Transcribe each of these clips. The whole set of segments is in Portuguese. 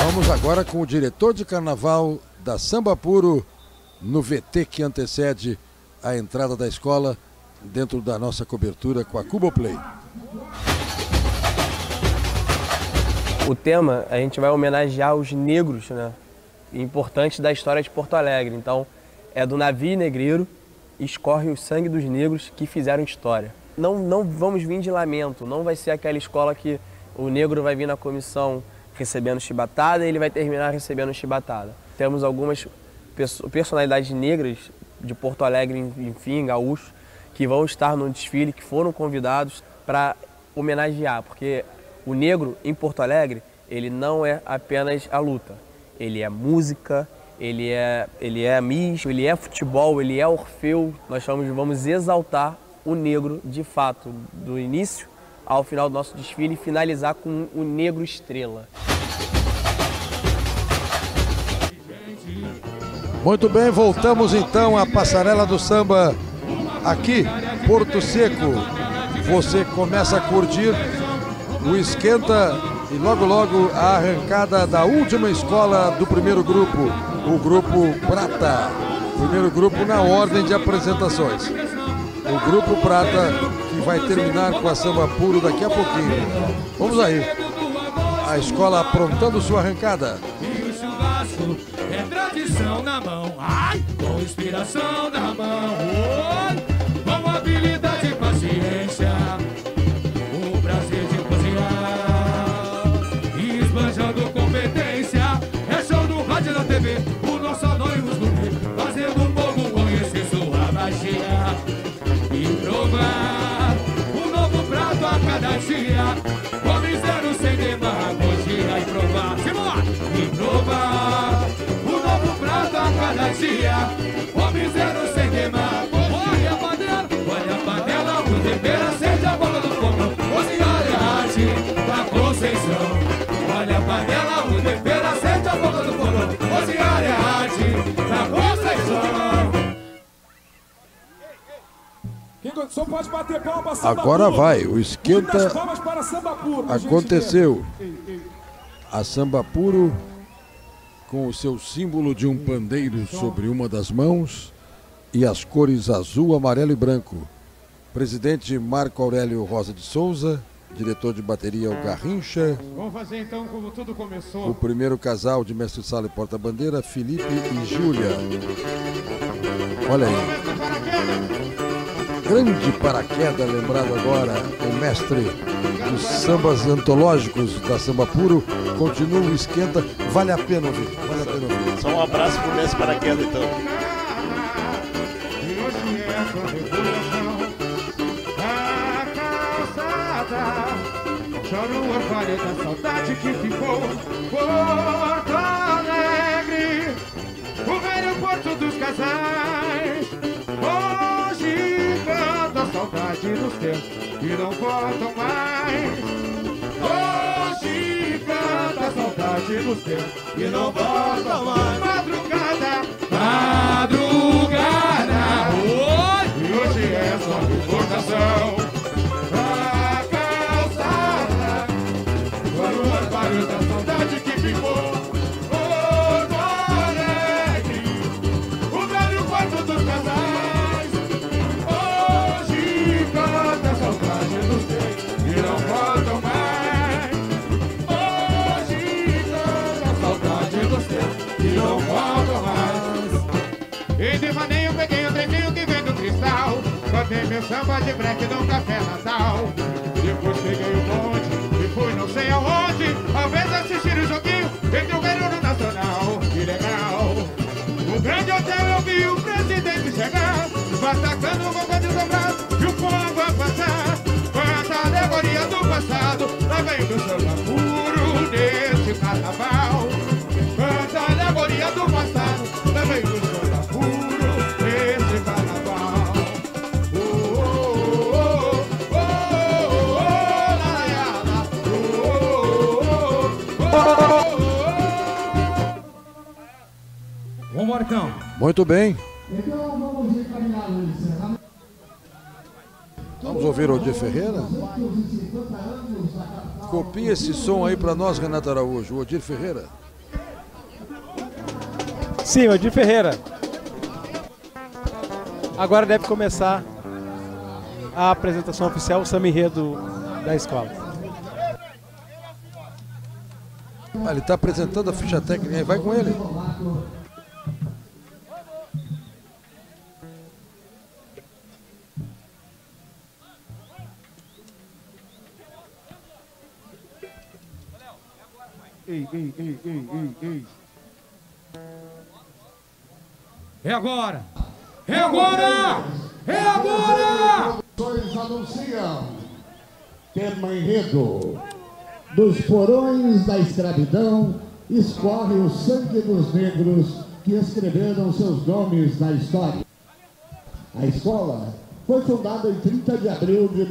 Vamos agora com o diretor de carnaval da Samba Puro no VT que antecede a entrada da escola dentro da nossa cobertura com a Cuboplay. O tema, a gente vai homenagear os negros, né, importantes da história de Porto Alegre. Então, é do navio negreiro, escorre o sangue dos negros que fizeram história. Não vamos vir de lamento, não vai ser aquela escola que o negro vai vir na comissão recebendo chibatada e ele vai terminar recebendo chibatada. Temos algumas personalidades negras de Porto Alegre, enfim, gaúchos, que vão estar no desfile, que foram convidados para homenagear, porque o negro em Porto Alegre, ele não é apenas a luta, ele é música, ele é misto, ele é futebol, ele é Orfeu. Nós vamos exaltar o negro de fato, do início ao final do nosso desfile e finalizar com o negro estrela. Muito bem, voltamos então à passarela do samba aqui, Porto Seco. Você começa a curtir o esquenta e logo logo a arrancada da última escola do primeiro grupo, o Grupo Prata. Primeiro grupo na ordem de apresentações. O Grupo Prata que vai terminar com a Samba Puro daqui a pouquinho. Vamos aí. A escola aprontando sua arrancada. É tradição na mão, ai, com inspiração na mão, oi, com habilidade e paciência, o prazer de cozinhar, esbanjando competência, é show no rádio e na TV, o nosso anônimos no meio, fazendo o povo conhecer sua magia e provar um novo prato a cada dia, come zero sem demagogia e provar, e provar a cada dia, homem zero sem queimar. Olha a panela, o tempero acende a boca do fogo. Cozinhar é arte da Conceição. Olha a panela, o tempero acende a boca do fogo. Cozinhar é arte da Conceição. Só pode bater palma. Agora vai, o esquenta aconteceu. A Samba Puro com o seu símbolo de um pandeiro sobre uma das mãos e as cores azul, amarelo e branco. Presidente Marco Aurélio Rosa de Souza, diretor de bateria o Garrincha. Vamos fazer então como tudo começou. O primeiro casal de mestre-sala e porta-bandeira, Felipe e Júlia. Olha aí. Grande paraquedas, lembrado agora, o mestre dos sambas antológicos da Samba Puro. Continua o esquenta, vale a pena ouvir, vale a pena ouvir. Só um abraço pro mestre paraquedas então. Chora o orvalho da saudade que ficou Porto Alegre, o velho porto dos casais. Hoje canta a saudade dos tempos que não voltam mais. Hoje canta a saudade dos tempos que não voltam mais. Madrugada, madrugada, e hoje é só recordação. Da saudade que ficou Porto Alegre, o velho quarto dos casais. Hoje canta a saudade dos tempos que não voltam mais. Hoje canta a saudade dos tempos que não voltam mais. Em devaneio peguei o trenzinho que vem do cristal, cantei meu samba de breque num café natal. Depois peguei o bonde e fui não sei aonde, ao invés de assistir o joguinho entre o Guerreiro Nacional. Que legal! No grande hotel eu vi o presidente chegar, batacando o vovô desdobrado e o povo a passar. Quanta alegoria do passado, lá vem do samba puro desse carnaval. Quanta alegoria do passado, lá vem do samba puro desse carnaval. Vamos, Marcão. Muito bem. Vamos ouvir o Odir Ferreira? Copia esse som aí para nós, Renato Araújo. O Odir Ferreira. Sim, Odir Ferreira. Agora deve começar a apresentação oficial, o samba enredo da escola. Ele está apresentando a ficha técnica, vai com ele. Ei. É agora! É agora! É agora! Os anunciam tema enredo. Dos porões da escravidão escorre o sangue dos negros que escreveram seus nomes na história. A escola foi fundada em 30 de abril de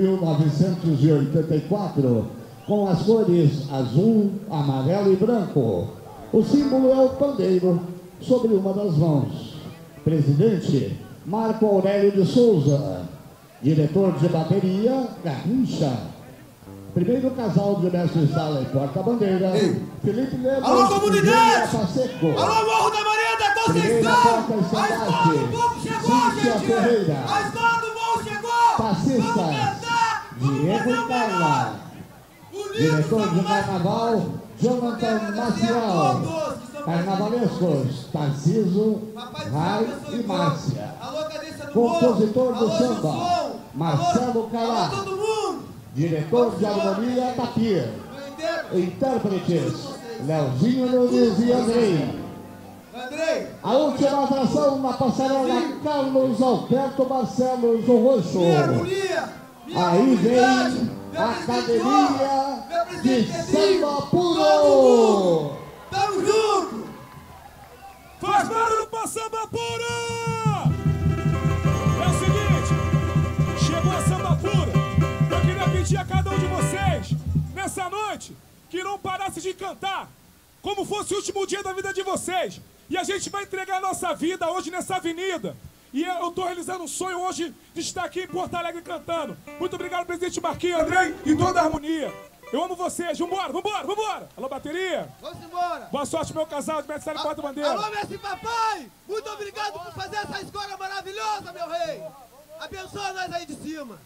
1984 com as cores azul, amarelo e branco. O símbolo é o pandeiro sobre uma das mãos. Presidente Marco Aurélio de Souza. Diretor de bateria Garrincha. Primeiro casal de mestre-sala e porta-bandeira, Felipe Lemos. Alô, comunidade! Pacheco. Alô, Morro da Maria da Conceição! A escola do povo chegou, gente! Ferreira. A escola do povo chegou! Passistas, Diego Carla. Diretor de carnaval, Jonathan Maciel. Carnavalescos, Tarciso, Rai e Márcia. Compositor do samba, Marcelo Calá. Diretor de harmonia, Tapir. Intérpretes, Leozinho Nunes e Andrei. A última atração na passarela, Carlos Alberto Barcelos, o Roxo. Aí vem a Academia de Samba Puro. Tamo junto! Faz barulho pra Samba Puro! É o seguinte, chegou a Samba Pura. Eu queria pedir a cada um de vocês, nessa noite, que não parasse de cantar, como fosse o último dia da vida de vocês. E a gente vai entregar a nossa vida hoje nessa avenida. E eu tô realizando um sonho hoje de estar aqui em Porto Alegre cantando. Muito obrigado, presidente Marquinhos, Andrei e toda a harmonia. Eu amo vocês. Vambora! Alô, bateria? Vamos embora! Boa sorte, meu casal de mestre e porta-bandeira. Alô, mestre papai! Muito obrigado por fazer essa escola maravilhosa, meu rei! Abençoa nós aí de cima!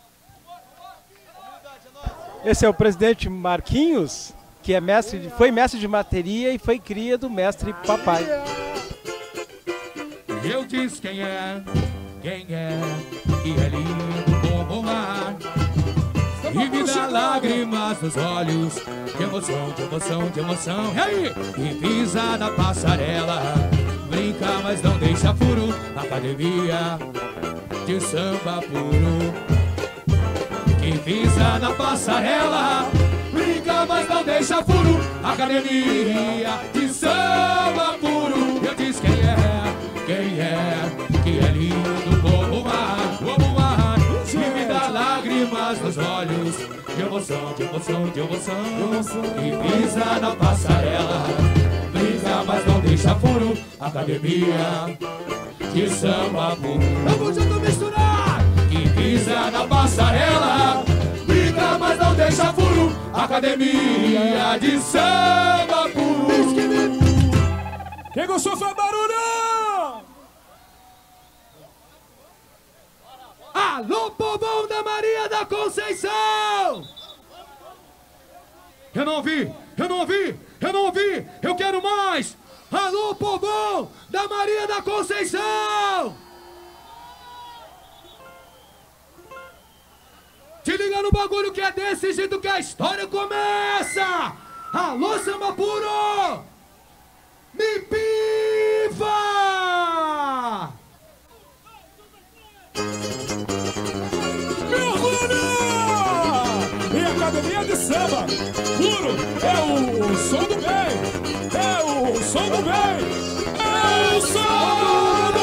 Esse é o presidente Marquinhos, que é foi mestre de bateria e foi cria do mestre papai. Eu disse quem é, e é lindo como o mar. E me dá lágrimas nos olhos, de emoção. E aí? E pisa na passarela, brinca, mas não deixa furo. Academia de Samba Puro. Que pisa na passarela, brinca, mas não deixa furo. Academia de Samba Puro. Eu disse quem é, que é lindo como o mar. E me dá lágrimas nos olhos, de emoção. E pisa na passarela, brinca, mas não deixa furo. Academia de Samba Puro. Vamos junto misturar! Que pisa na passarela, brinca, mas não deixa furo. Academia de Samba Puro. Quem gostou faz barulho! Alô, povão da Maria da Conceição! Eu não ouvi! Eu quero mais! Alô, povão da Maria da Conceição! Te liga no bagulho que é desse jeito que a história começa! Alô, Samba Puro! Me piva! Meu orgulho! E a Academia de Samba Puro é o som do bem! É o som do bem! É o som do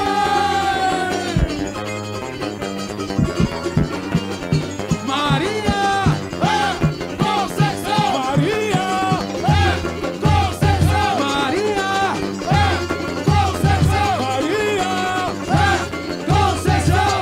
bem! Maria é Conceição! Maria é Conceição! Maria é Conceição! Maria é Conceição!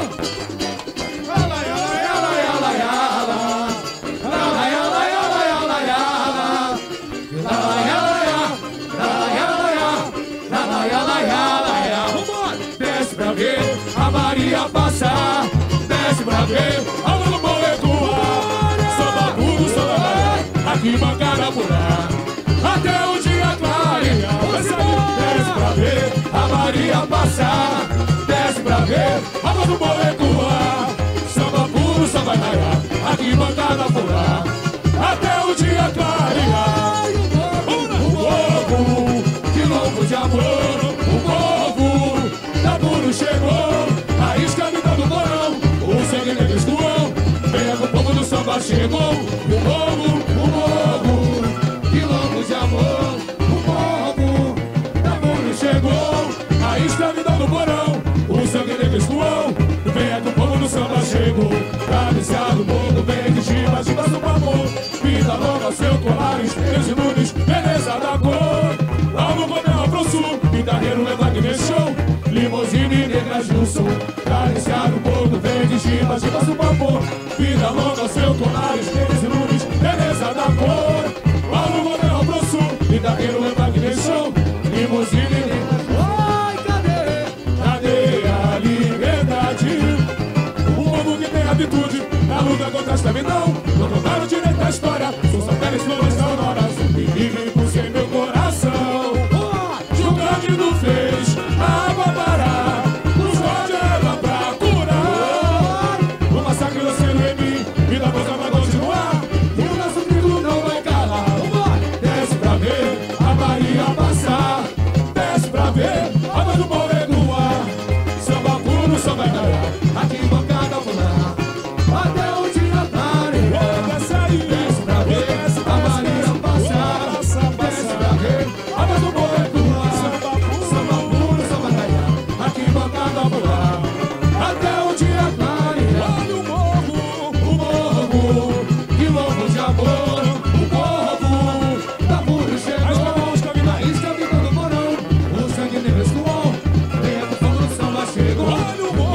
pra ver, alma do bom ecoar. Samba puro, samba vai, aqui bancada pular, até o dia clarear. Desce pra ver a Maria passar, desce pra ver, alma do bom ecoar. Samba puro, samba vai, aqui bancada pular, até o dia clarear. O povo, que louco de amor, o povo da puro chegou, a escravidão do porão, o sangue negro escoou, pega o povo do samba chegou. O povo, que louco de amor, o povo da puro chegou, a escravidão do porão, o sangue negro escoou, pega o povo do samba chegou. Cabeceado o povo vem de chivas, chivas do pavor, vida longa, seu colares, Deus Nunes, beleza da cor. Alvo Godel pro sul, guitarreiro leva que mexeu, limousine negra Gilson. Cabeceado o povo vem de chivas, chivas do pavor, vida longa, seu colares, Deus Nunes, beleza da cor. Alvo Godel pro sul, guitarreiro leva que mexeu, limousine negra Gilson. Ai, cadê a liberdade? O povo que tem atitude na luta contra a escravidão, não contaram direito da história, são só peles flores da aurora, e vivem por sem meu coração. Que o Cândido fez a água parar, os ódios erva pra curar. O massacre do Seremi, e da coisa vai continuar, e o nosso grito não vai calar. Desce pra ver a Maria passar, desce pra ver a mãe do bom ecoar. Samba puro, samba vai, aqui em bancada pular, até o dia clarear. Desce pra ver a Maria passar, desce pra ver a mãe do bom ecoar. Samba puro, samba vai, aqui em bancada pular, até o dia clarear. Olha o morro, que louco de amor, o povo da puro chegou, na escravidão do porão, o sangue negro escoou, dentro do fogo do samba chegou. Olha o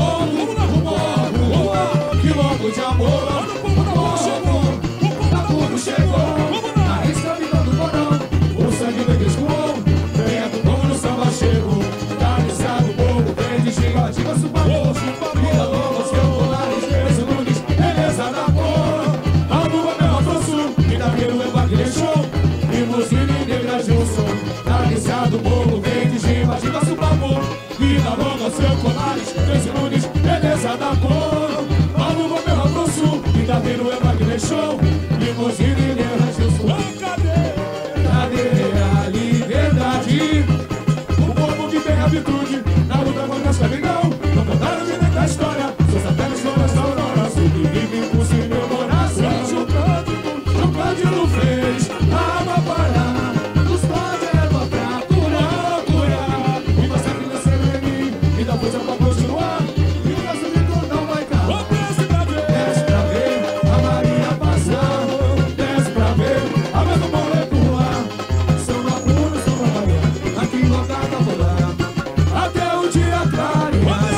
morro, que louco de amor, o povo da puro chegou, na escravidão do porão, o sangue negro escoou, dentro do fogo do samba chegou. Cabeceado o povo vem de ginga, diga supamor, vida longa, os teus colares, Deus Nunes, beleza da cor. Algo Godel pro sul, guitarreiro leva que deixou, limousine negra Gilson. Cabeceado o povo vem de ginga, diga supamor, vida longa, seu colares, Deus Nunes, beleza da cor. Algo Godel pro sul, guitarreiro leva que deixou, limousine negra Gilson. Cadê a liberdade? O povo que tem atitude na luta contra a escravidão, não contaram direito da história, seus apenas flores da aurora, sobrevivem por si meu coração. O Cândido fez a água parar, os pode erva pra curar. E você que nasceu em mim, e da força pra continuar, e o nosso grito não vai calar. Desce pra ver a Maria passar, desce pra ver a mãe do bom ecoar. Samba puro, samba vai, aqui em bancada pular, até o dia clarear.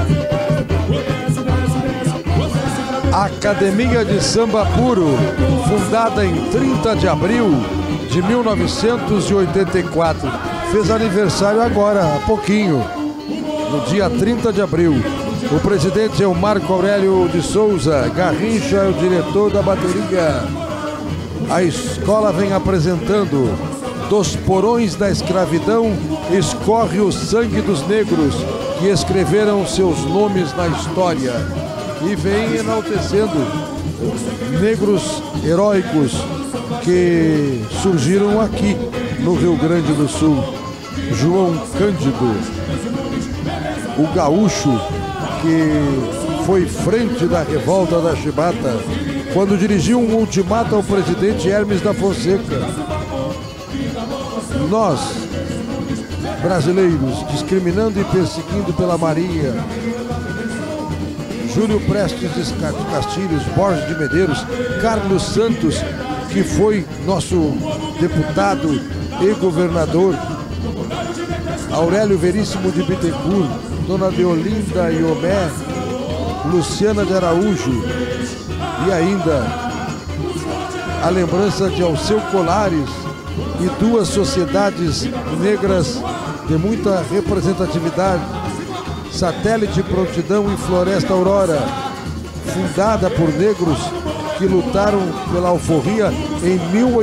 Academia de Samba Puro, fundada em 30 de abril de 1984. Fez aniversário agora, há pouquinho, no dia 30 de abril. O presidente é o Marco Aurélio de Souza, Garrincha é o diretor da bateria. A escola vem apresentando: dos porões da escravidão escorre o sangue dos negros que escreveram seus nomes na história. E vem enaltecendo negros heróicos que surgiram aqui no Rio Grande do Sul. João Cândido, o gaúcho que foi frente da revolta da Chibata, quando dirigiu um ultimato ao presidente Hermes da Fonseca. Nós, brasileiros, discriminando e perseguindo pela Maria, Júlio Prestes de Castilhos, Borges de Medeiros, Carlos Santos, que foi nosso deputado e governador, Aurélio Veríssimo de Bittencourt, Dona Deolinda Iomé, Luciana de Araújo e ainda a lembrança de Alceu Colares e duas sociedades negras de muita representatividade, Satélite Prontidão e Floresta Aurora, fundada por negros que lutaram pela alforria em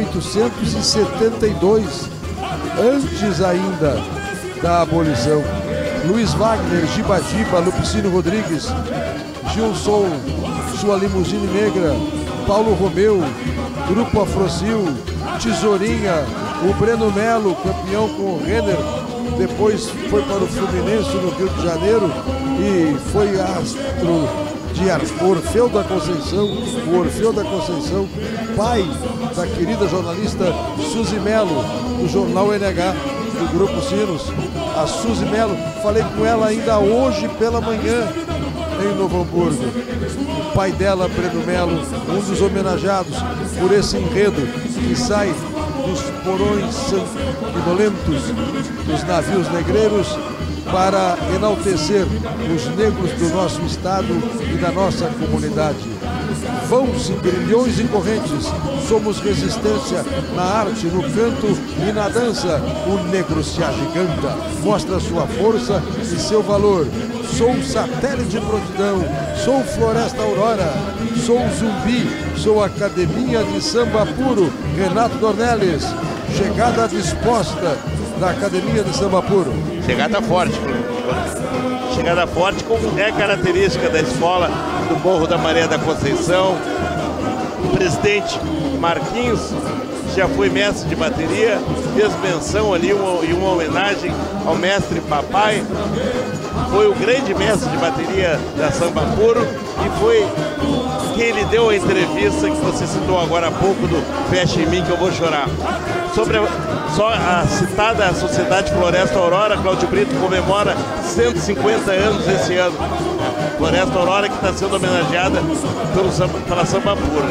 1872, antes ainda da abolição. Luiz Wagner, Giba Giba, Lupicínio Rodrigues, Gilson, sua limusine negra, Paulo Romeu, Grupo Afrocil, Tesourinha, o Breno Melo, campeão com o Renner, depois foi para o Fluminense no Rio de Janeiro e foi astro de Orfeu da Conceição, o Orfeu da Conceição, pai da querida jornalista Suzy Melo, do jornal NH, do Grupo Sinos. A Suzy Melo, falei com ela ainda hoje pela manhã em Novo Hamburgo. O pai dela, Breno Melo, um dos homenageados por esse enredo que sai dos porões sanguinolentos dos navios negreiros para enaltecer os negros do nosso estado e da nossa comunidade. Vão-se grilhões e correntes, somos resistência na arte, no canto e na dança. O negro se agiganta, mostra sua força e seu valor. Sou satélite de prontidão, sou Floresta Aurora, sou Zumbi, sou Academia de Samba Puro. Renato Dornelles, chegada disposta da Academia de Samba Puro. Chegada forte, chegada forte, como é característica da escola do Morro da Maré da Conceição. O presidente Marquinhos já foi mestre de bateria, fez menção ali e uma homenagem ao mestre Papai. Foi o grande mestre de bateria da Samba Puro e foi quem lhe deu a entrevista que você citou agora há pouco do Fecha em Mim que eu vou chorar. Sobre só a citada Sociedade Floresta Aurora, Cláudio Brito comemora 150 anos esse ano. Floresta Aurora que está sendo homenageada pela Samba Pura.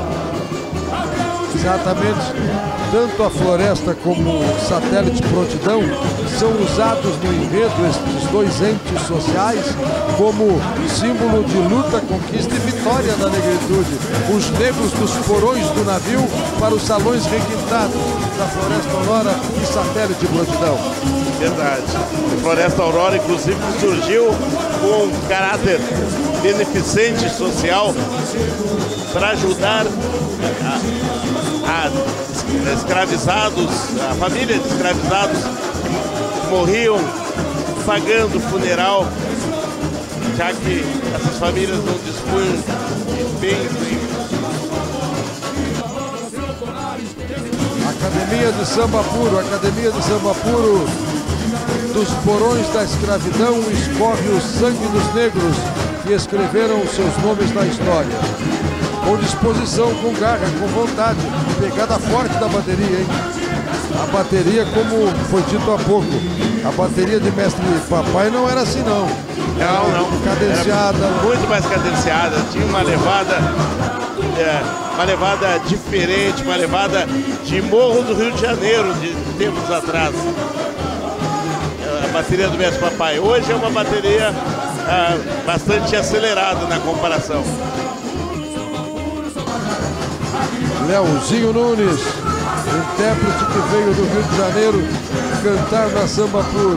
Exatamente. Tanto a Floresta como o Satélite Prontidão são usados no enredo, estes dois entes sociais, como símbolo de luta, conquista e vitória da negritude. Os negros dos porões do navio para os salões requintados da Floresta Aurora e Satélite Prontidão. Verdade. A Floresta Aurora, inclusive, surgiu com um caráter beneficente social para ajudar a escravizados, a família de escravizados que morriam pagando funeral, já que essas famílias não dispunham de bens. Academia de Samba Puro, Academia de Samba Puro, dos porões da escravidão escorre o sangue dos negros que escreveram seus nomes na história. Com disposição, com garra, com vontade, pegada forte da bateria, hein? A bateria, como foi dito há pouco, a bateria de mestre Papai não era assim não. Não. Cadenciada. Era muito mais cadenciada, tinha uma levada diferente, uma levada de Morro do Rio de Janeiro, de tempos atrás. A bateria do mestre Papai. Hoje é uma bateria bastante acelerada na comparação. Leozinho Nunes, intérprete que veio do Rio de Janeiro cantar na Samba Puro.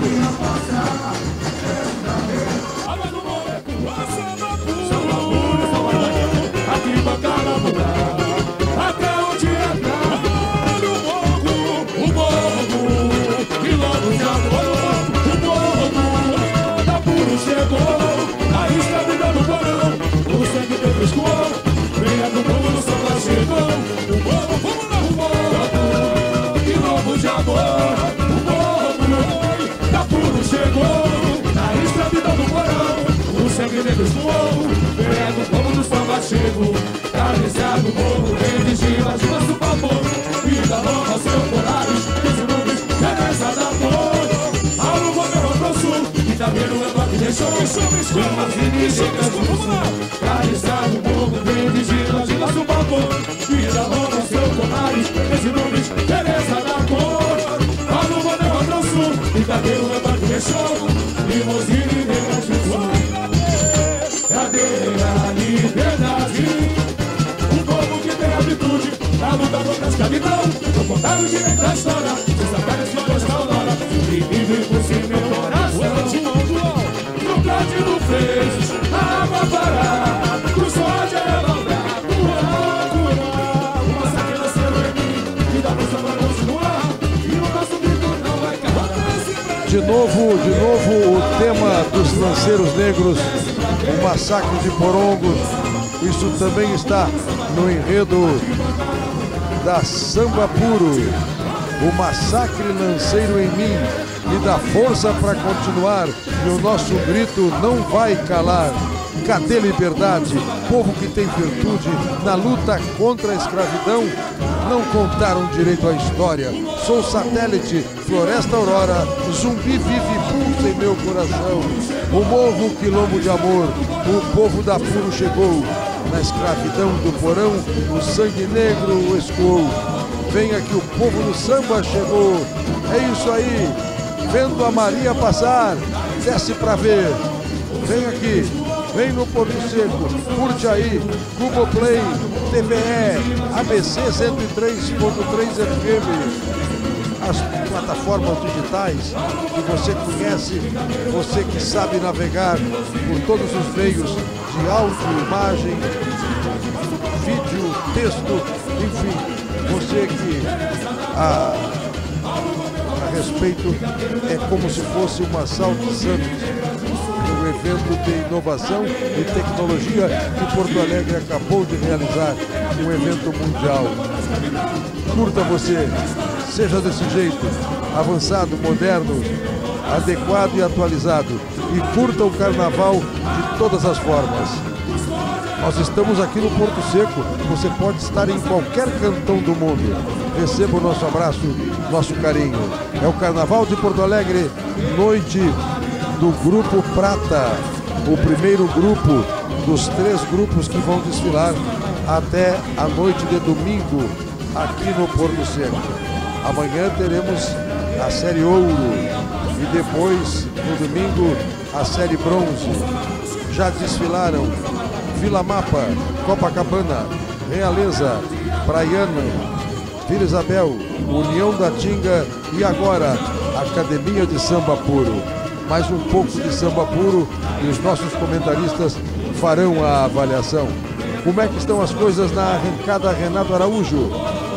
Chego, cariciado o morro, vem vigila de nosso pavor. Vida nova, seu Polaris, esse nome, beleza da flor. Ao governo pro sul, e também no levante deixou. Rumas inimigas do sul, cariciado o morro, vem vigila de nosso pavor. Vida nova, seu Polaris, esse nome, beleza da cor. Ao governo pro sul, e também no levante deixou. Limusine negras do sul. Cadê a liberdade? O povo que tem atitude na luta contra a escravidão. Vou contar o direito da história, os saberes que Floresta Aurora e vive por si meu coração. No Cândido fez a água parar, cruzou De novo o tema dos lanceiros negros, o massacre de Porongos. Isso também está no enredo da Samba Puro. O massacre lanceiro em mim me dá força para continuar e o nosso grito não vai calar. Cadê liberdade? Povo que tem virtude na luta contra a escravidão. Não contaram direito à história. Sou satélite, Floresta Aurora, zumbi vive pulsa em meu coração. O morro, quilombo de amor, o povo da Puro chegou. Na escravidão do porão, o sangue negro escoou. Venha que o povo do samba chegou. É isso aí, vendo a Maria passar, desce pra ver. Vem aqui, vem no Porto Seco, curte aí, Google Play, TVE, ABC 103.3 FM, as plataformas digitais que você conhece, você que sabe navegar por todos os meios de áudio, imagem, vídeo, texto, enfim, você que a respeito é como se fosse uma Assalto Santos, um evento de inovação e tecnologia que Porto Alegre acabou de realizar, um evento mundial. Curta você, seja desse jeito, avançado, moderno, adequado e atualizado, e curta o carnaval de todas as formas. Nós estamos aqui no Porto Seco, você pode estar em qualquer cantão do mundo. Receba o nosso abraço, nosso carinho. É o Carnaval de Porto Alegre, noite do Grupo Prata, o primeiro grupo dos 3 grupos que vão desfilar até a noite de domingo aqui no Porto Seco. Amanhã teremos a série Ouro e depois, no domingo, a série Bronze. Já desfilaram Vila Mapa, Copacabana, Realeza, Praiana, Vila Isabel, União da Tinga e agora Academia de Samba Puro. Mais um pouco de samba puro e os nossos comentaristas farão a avaliação. Como é que estão as coisas na arrancada, Renato Araújo?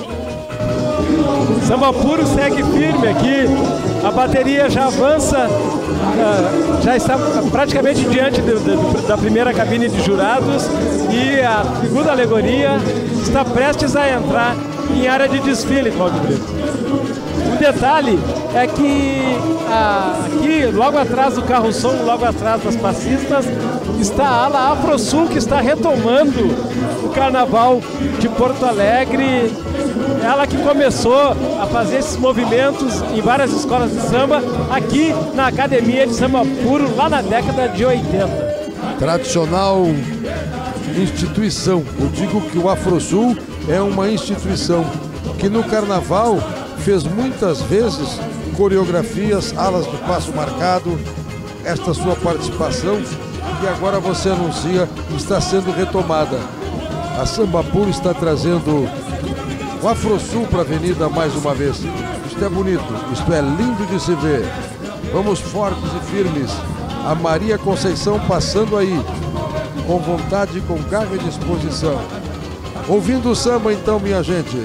Samba Puro segue firme aqui, a bateria já avança, já está praticamente diante da primeira cabine de jurados e a segunda alegoria está prestes a entrar em área de desfile, Cláudio Brito. Um detalhe é que aqui, logo atrás do carro-som, logo atrás das passistas, está a ala Afrosul, que está retomando o Carnaval de Porto Alegre. Ela que começou a fazer esses movimentos em várias escolas de samba, aqui na Academia de Samba Puro, lá na década de 80. Tradicional instituição. Eu digo que o Afrosul é uma instituição que no Carnaval fez muitas vezes coreografias, alas de passo marcado, esta sua participação, e agora você anuncia que está sendo retomada. A Samba Puro está trazendo o Afrosul para a avenida mais uma vez. Isto é bonito, isto é lindo de se ver. Vamos fortes e firmes. A Maria Conceição passando aí, com vontade, com garra e disposição. Ouvindo o samba então, minha gente.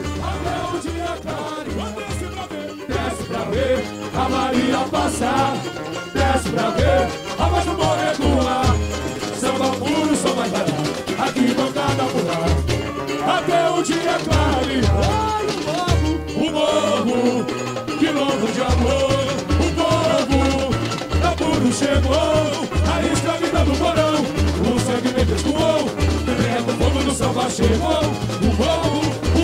A Maria passar, desce pra ver a voz do moreno lá. Samba puro, só mais barato, aqui bancada por lá. Até o dia clarear. O morro, quilombo de amor. O povo da Puro chegou. A escravidão do porão, o sangue me descoou. O fogo do samba chegou. O morro,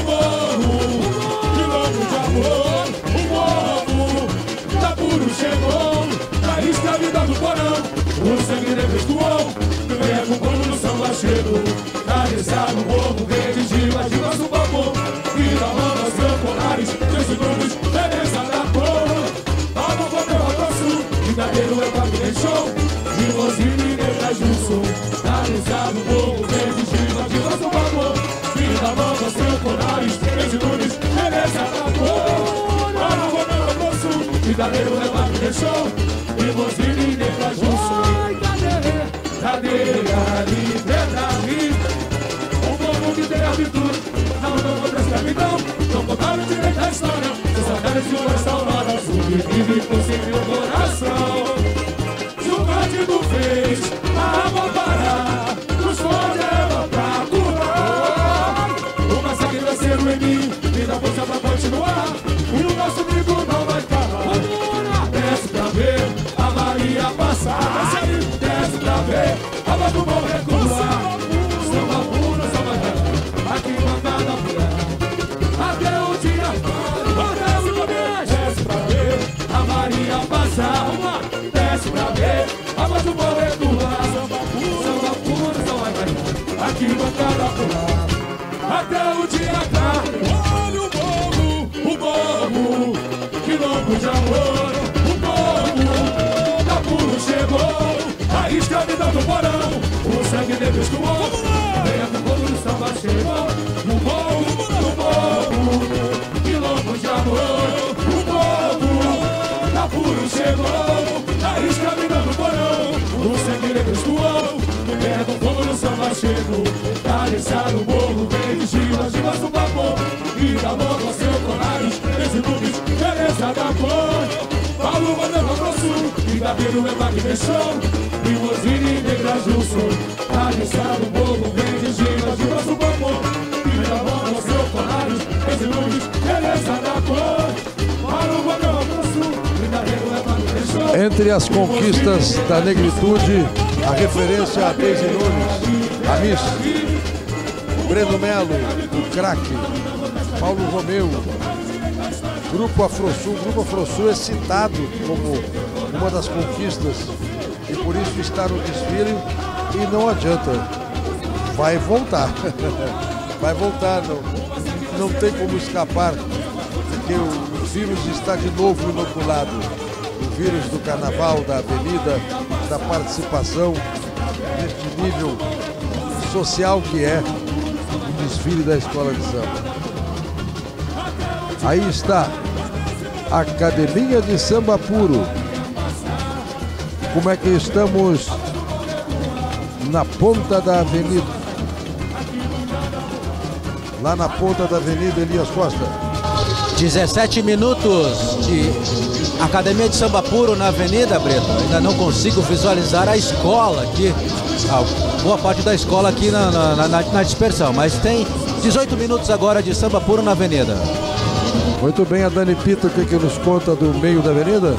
quilombo de amor. O povo Puro chegou, a escravidão do porão, o sangue refrescou, ganha com o povo do samba chegou. Careçar no morro, verde de nosso vapor, vira mamas, camponares, tecidos, beleza da cor. Palma com meu abraço, verdadeiro é o Cabine Show, de Rosine e Negra Jusso. Careçar no morro, verde de nosso vapor, vira mamas, camponares, tecidos, beleza da cor. Verdadeiro é o Cabine Show, de Rosine e Negra Jusso. Cadê a liberdade? O povo que tem a virtude, não contra a escravidão, não contra contado direito a história. São saudades de uma restaurada, sobrevive com sempre o coração. Se o Cândido fez a água parar, nos pode ela pra curar. O massacre vai ser em mim, me dá força pra continuar. E o nosso grito não vai parar. Desce pra ver a Maria passar. Desce pra ver a voz do bom recuar. Samba puro, samba grande, aqui bancada pura. Até o dia, desce pra ver a Maria passar. Desce pra ver a voz do bom recuar. Samba puro, samba grande, aqui bancada pura. Até o dia tá. Olha o morro, quilombo de amor. O morro da puro chegou. A isca me dá do porão, o sangue negro escoou. Venha com o povo do samba chegou. O morro, quilombo de amor. O morro da puro chegou. A isca me dá do porão, o sangue negro escoou. Venha com o povo do samba chegou. Tá no morro, vem de gilas de nosso vapor. E dá logo ao seu colares, esse nuvens, beleza da cor. Paulo mandando pro sul, e Gabriel é pra que deixou. Limosine negra Jusso, tá no morro, vem de gilas de nosso vapor. E dá logo ao seu colares, esse nuvens, beleza da cor. Paulo mandando pro sul, e Gabriel é pra que deixou. Entre as conquistas da negritude, a referência a Deise Nunes, a Miss, Breno Melo, o craque, Paulo Romeu, Grupo Afrosul. O Grupo Afrosul é citado como uma das conquistas e por isso está no desfile e não adianta, vai voltar, vai voltar, não tem como escapar, porque o vírus está de novo inoculado, o vírus do carnaval, da avenida, da participação, neste nível social que é o desfile da escola de samba. Aí está a Academia de Samba Puro. Como é que estamos na ponta da avenida? Lá na ponta da avenida Elias Costa. 17 minutos de Academia de Samba Puro na Avenida, Brito. Ainda não consigo visualizar a escola aqui, boa parte da escola aqui na dispersão, mas tem 18 minutos agora de Samba Puro na Avenida. Muito bem, a Dani Pita, o que nos conta do meio da avenida?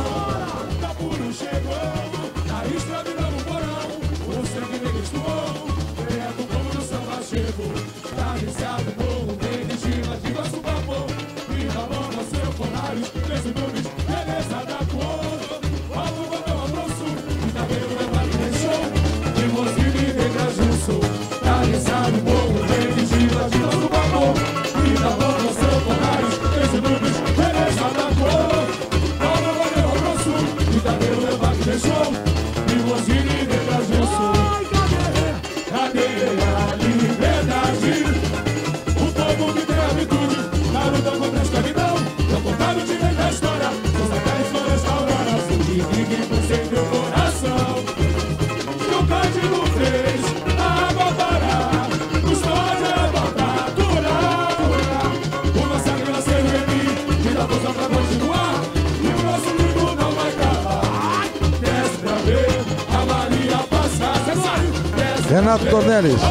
Renato Dornelles.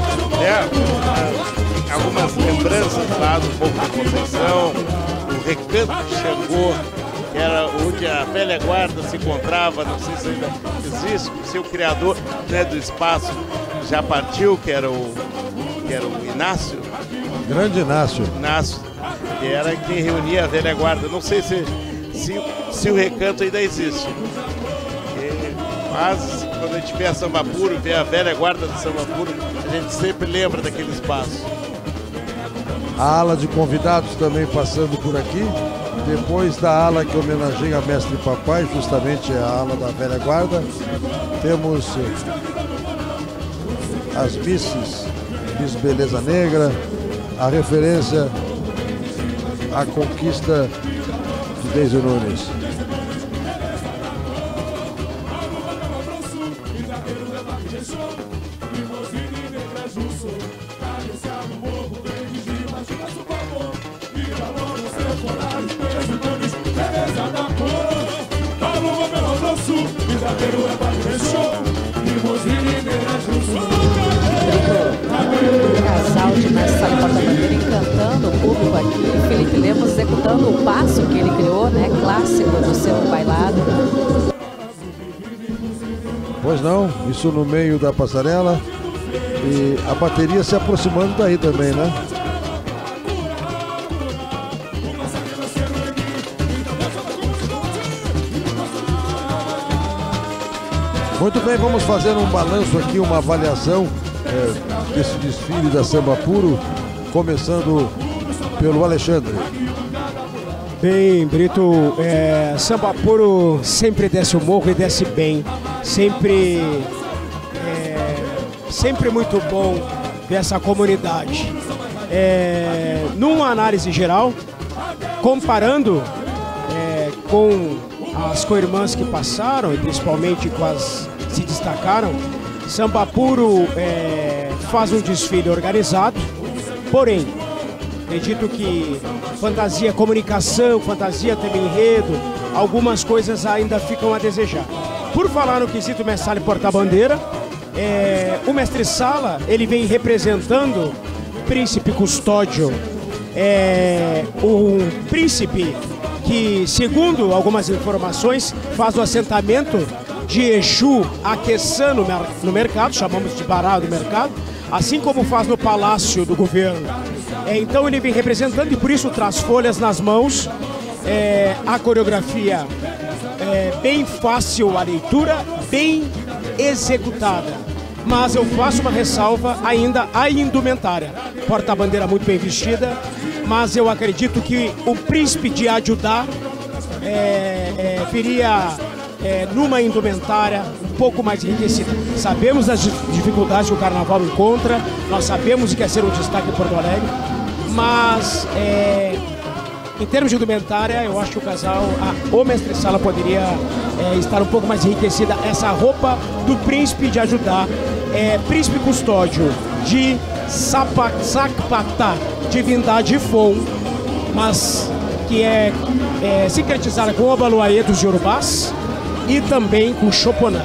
Algumas lembranças lá do Morro da Conceição, o recanto chegou, que era onde a velha guarda se encontrava, não sei se ainda existe, o seu criador, né, do espaço já partiu, que era o Inácio. Grande Inácio. Inácio, que era quem reunia a velha guarda. Não sei se o recanto ainda existe. Mas quando a gente vê a Samba Puro, vê a velha guarda do Samba Puro, a gente sempre lembra daquele espaço. A ala de convidados também passando por aqui. Depois da ala que homenageia a Mestre Papai, justamente a ala da velha guarda, temos as Misses, Miss Beleza Negra, a referência à conquista de Deise Nunes. Casal de mestre sala porta-bandeira encantando o público aqui. Felipe Lemos executando o passo que ele criou, né? Clássico do seu bailado. Pois não, isso no meio da passarela. E a bateria se aproximando daí também, né? Muito bem, vamos fazer um balanço aqui, uma avaliação desse desfile da Samba Puro, começando pelo Alexandre. Bem, Brito, Samba Puro sempre desce o morro e desce bem, sempre muito bom ver essa comunidade. Numa análise geral, comparando com as co-irmãs que passaram, e principalmente com as que se destacaram, Samba Puro faz um desfile organizado, porém, acredito que fantasia comunicação, fantasia também enredo, algumas coisas ainda ficam a desejar. Por falar no quesito mestre sala e porta-bandeira, o mestre sala, ele vem representando Príncipe Custódio, um príncipe que, segundo algumas informações, faz o assentamento de Exu Aqueçã no mercado, chamamos de Bará do mercado, assim como faz no Palácio do Governo. Então ele vem representando e por isso traz folhas nas mãos, a coreografia bem fácil a leitura, bem executada. Mas eu faço uma ressalva ainda à indumentária. Porta-bandeira muito bem vestida, mas eu acredito que o príncipe de Adjudá viria numa indumentária um pouco mais enriquecida. Sabemos das dificuldades que o carnaval encontra, nós sabemos que quer ser um destaque em Porto Alegre, mas em termos de indumentária, eu acho que o casal, o mestre sala poderia estar um pouco mais enriquecida. Essa roupa do príncipe de Adjudá, príncipe custódio de Sacpatá, divindade Fon, mas que é sincretizada com o Obaloaê dos Yorubás e também com Choponã.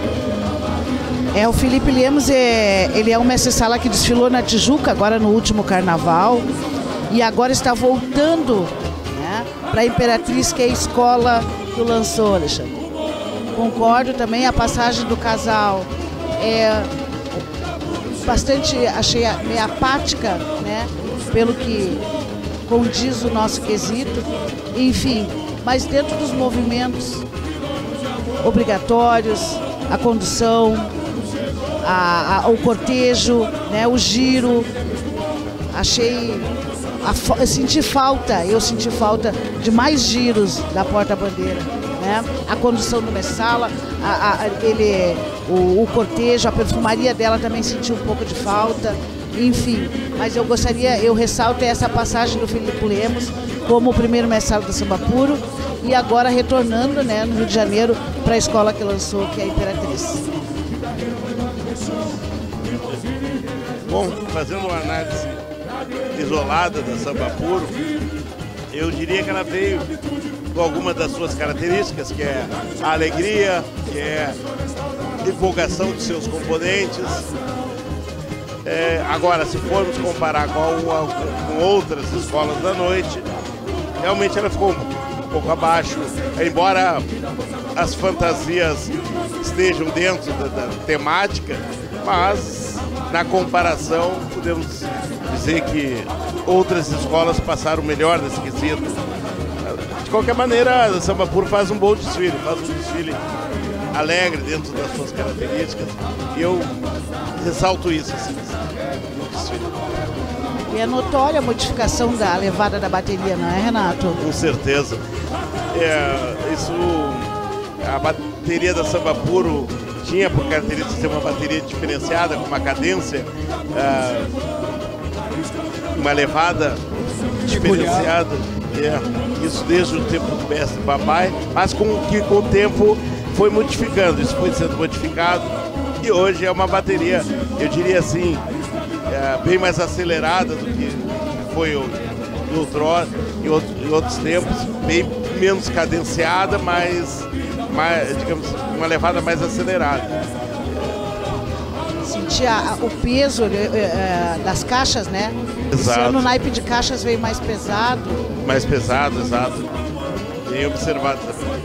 O Felipe Lemos, ele é um mestre-sala que desfilou na Tijuca, agora no último carnaval, e agora está voltando, né, para a Imperatriz, que é a escola que o lançou, Alexandre. Concordo também, a passagem do casal bastante, achei meio apática, né, pelo que condiz o nosso quesito, enfim, mas dentro dos movimentos obrigatórios, a condução, o cortejo, né, o giro, eu senti falta de mais giros da porta-bandeira, né? A condução do mestre-sala, o cortejo, a perfumaria dela também senti um pouco de falta, enfim, mas eu ressalto essa passagem do Felipe Lemos como o primeiro mestre-sala do Samba Puro e agora retornando, né, no Rio de Janeiro para a escola que lançou, que é a Imperatriz. Bom, fazendo uma análise isolada da Samba Puro, eu diria que ela veio com algumas das suas características, que é a alegria, que é a divulgação de seus componentes. Agora, se formos comparar com outras escolas da noite, realmente ela ficou um pouco abaixo, embora as fantasias estejam dentro da temática, mas na comparação podemos dizer que outras escolas passaram melhor nesse quesito. De qualquer maneira, a Samba Puro faz um bom desfile, faz um desfile alegre dentro das suas características, e eu ressalto isso assim, no desfile. E é notória a modificação da levada da bateria, não é, Renato? Com certeza. A bateria da Samba Puro tinha por característica ser uma bateria diferenciada, com uma cadência, uma levada diferenciada. Isso desde o tempo do mestre Papai, mas com o tempo foi modificando, isso foi sendo modificado e hoje é uma bateria, eu diria assim, bem mais acelerada do que foi em outros tempos, bem menos cadenciada, mas mais, digamos, uma levada mais acelerada. Sentir o peso das caixas, né? Exato. Esse ano o naipe de caixas veio mais pesado. Mais pesado, exato. Bem observado também.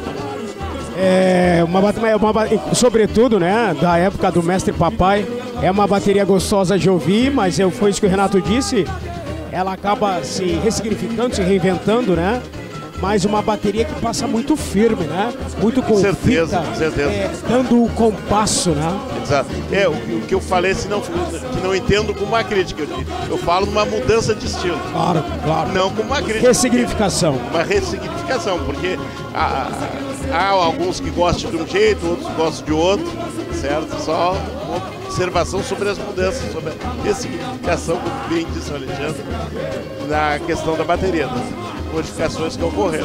Sobretudo, né, da época do Mestre Papai, é uma bateria gostosa de ouvir, mas foi isso que o Renato disse, ela acaba se ressignificando, se reinventando, né? Mas uma bateria que passa muito firme, né? Muito convicta, com certeza. Dando o compasso, né? Exato. O que eu falei, que não entendo como uma crítica. Eu falo uma mudança de estilo. Claro. Não como uma crítica. Ressignificação. Uma ressignificação, porque há alguns que gostam de um jeito, outros gostam de outro, certo? Só uma observação sobre as mudanças, sobre a ressignificação, como bem disse o Alexandre, na questão da bateria, das modificações que ocorreram.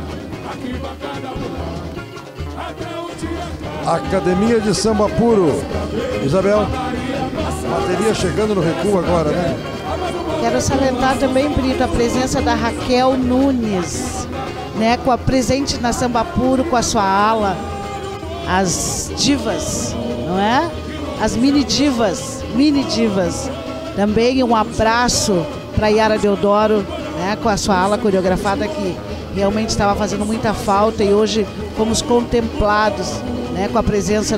Academia de Samba Puro. Isabel, bateria chegando no recuo agora, né? Quero salientar também, Brito, a presença da Raquel Nunes, né? Presente na Samba Puro com a sua ala, as divas, não é? As mini divas. Também um abraço para Yara Deodoro, né? Com a sua ala coreografada que realmente estava fazendo muita falta e hoje fomos contemplados, né? Com a presença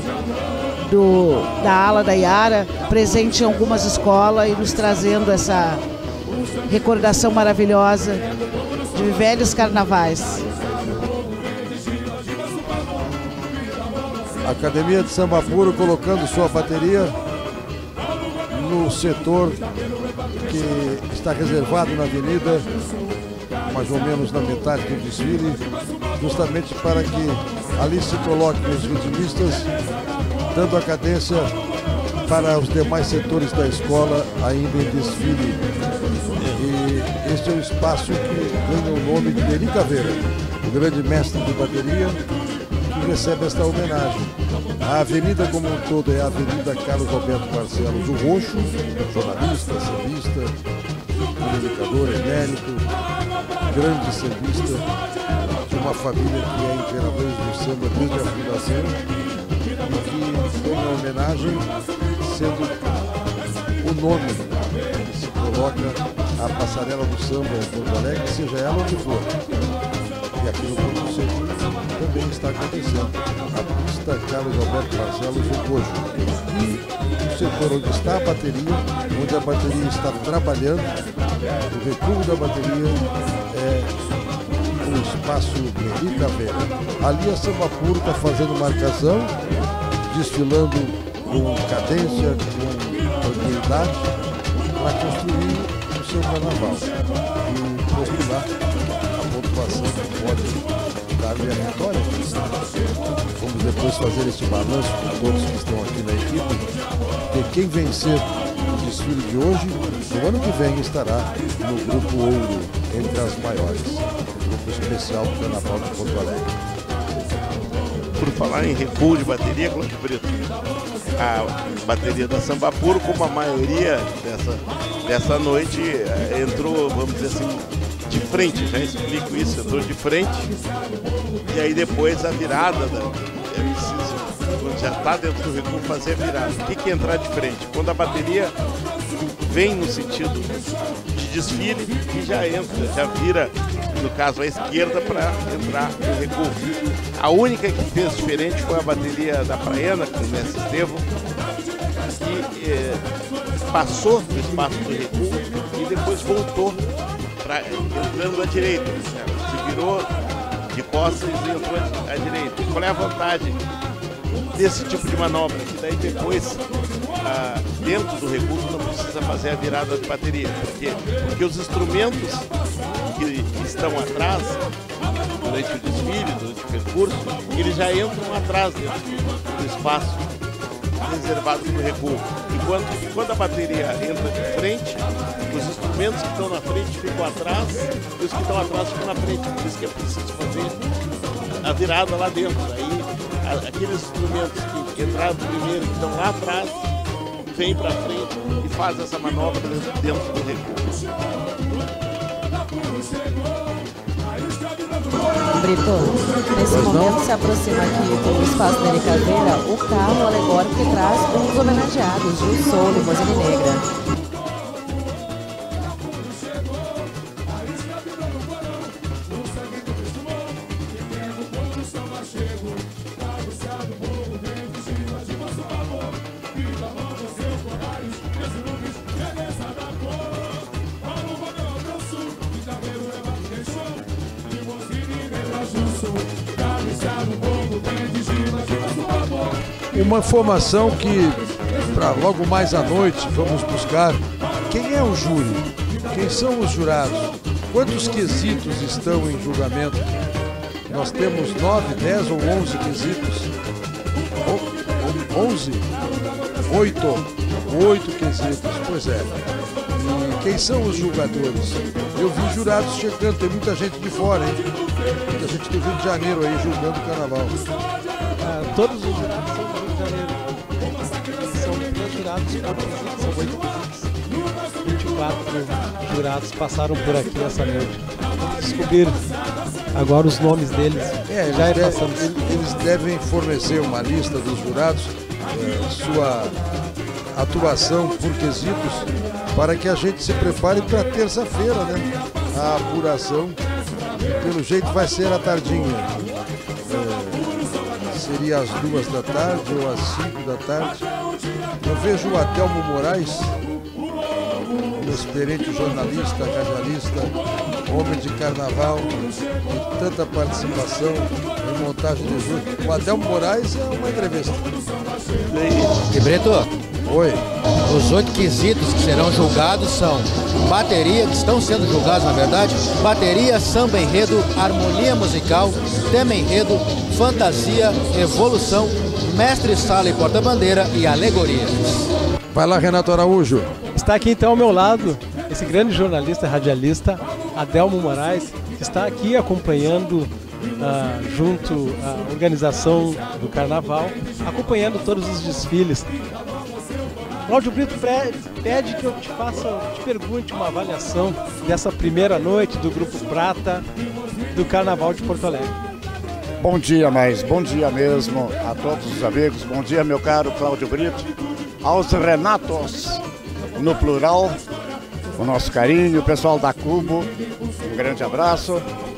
da ala da Yara, presente em algumas escolas e nos trazendo essa recordação maravilhosa de velhos carnavais. Academia de Samba Puro colocando sua bateria no setor que está reservado na avenida, mais ou menos na metade do desfile, justamente para que ali se coloquem os ritmistas, dando a cadência para os demais setores da escola ainda em desfile. E este é o espaço que ganha o nome de Eri Caveira, o grande mestre de bateria, que recebe esta homenagem. A avenida como um todo é a Avenida Carlos Alberto Barcelos, o Roxo, jornalista, sambista, comunicador, emérito, grande sambista, de uma família que é imperadores do samba desde a fundação e que ganha a homenagem sendo o nome que se coloca a passarela do samba em Porto Alegre, seja ela onde for. E aqui no Porto Seco também está acontecendo. A pista Carlos Alberto Barcelos, o Roxo. E o setor onde está a bateria, onde a bateria está trabalhando, o recuo da bateria é o espaço Eri Caveira. Ali a Samba Puro está fazendo marcação, desfilando com cadência, com tranquilidade, para construir o seu carnaval e postular a pontuação que pode dar-lhe a vitória. Vamos depois fazer esse balanço com todos que estão aqui na equipe, de quem vencer o desfile de hoje, no ano que vem estará no grupo Ouro, entre as maiores, grupo especial do Carnaval de Porto Alegre. Por falar em recuo de bateria, Cláudio Brito, a bateria da Samba Puro, como a maioria dessa noite, entrou, vamos dizer assim, de frente, já explico isso, entrou de frente, e aí depois a virada, é preciso, quando já está dentro do recuo, fazer a virada. O que é entrar de frente? Quando a bateria vem no sentido de desfile e já entra, já vira, no caso, à esquerda para entrar no recuo. A única que fez diferente foi a bateria da Praiana, com o mestre Estevão, que passou no espaço do recuo e depois voltou entrando à direita. Se virou de costas e entrou à direita. Qual é a vantagem desse tipo de manobra? Que daí depois, dentro do recuo, não precisa fazer a virada de bateria. Por quê? Porque os instrumentos que estão atrás, durante o desfile, durante o percurso, eles já entram atrás dentro do espaço reservado para o recuo. Enquanto quando a bateria entra de frente, os instrumentos que estão na frente ficam atrás e os que estão atrás ficam na frente. Por isso que é preciso fazer a virada lá dentro. Aí aqueles instrumentos que entraram primeiro, que estão lá atrás, vêm para frente e fazem essa manobra dentro do recuo. Brito, nesse momento se aproxima aqui do Espaço Nery Caveira o carro alegórico que traz um dos homenageados, Gil Sou, Limusine Negra. Uma informação que, para logo mais à noite, vamos buscar quem é o júri, quem são os jurados, quantos quesitos estão em julgamento. Nós temos 9, 10 ou 11 quesitos. 11? 8 quesitos, pois é. E quem são os julgadores? Eu vi jurados chegando, tem muita gente de fora, hein? Muita gente do Rio de Janeiro aí julgando o carnaval. Todos os jurados são do Rio de Janeiro. São 3 jurados, são 8 quesitos. 24 jurados passaram por aqui essa noite. Vamos descobrir agora os nomes deles. Eles devem fornecer uma lista dos jurados, sua atuação por quesitos, para que a gente se prepare para terça-feira, né? A apuração, pelo jeito, vai ser à tardinha. Seria às 2 da tarde ou às 5 da tarde. Eu vejo o Adelmo Moraes, um experiente jornalista, radialista, homem de carnaval, de tanta participação em montagem de júri. O Adelmo Moraes é uma entrevista. E Brito? Oi. Os 8 quesitos que serão julgados são bateria, que estão sendo julgados na verdade, bateria, samba enredo, harmonia musical, tema enredo, fantasia, evolução, mestre-sala e porta-bandeira e alegoria. Vai lá, Renato Araújo. Está aqui então ao meu lado esse grande jornalista, radialista, Adelmo Moraes, que está aqui acompanhando junto à organização do carnaval, acompanhando todos os desfiles. Cláudio Brito pede que eu te pergunte uma avaliação dessa primeira noite do Grupo Prata do Carnaval de Porto Alegre. Bom dia, bom dia mesmo a todos os amigos. Bom dia, meu caro Cláudio Brito. Aos Renatos, no plural, o nosso carinho, o pessoal da Cubo, um grande abraço.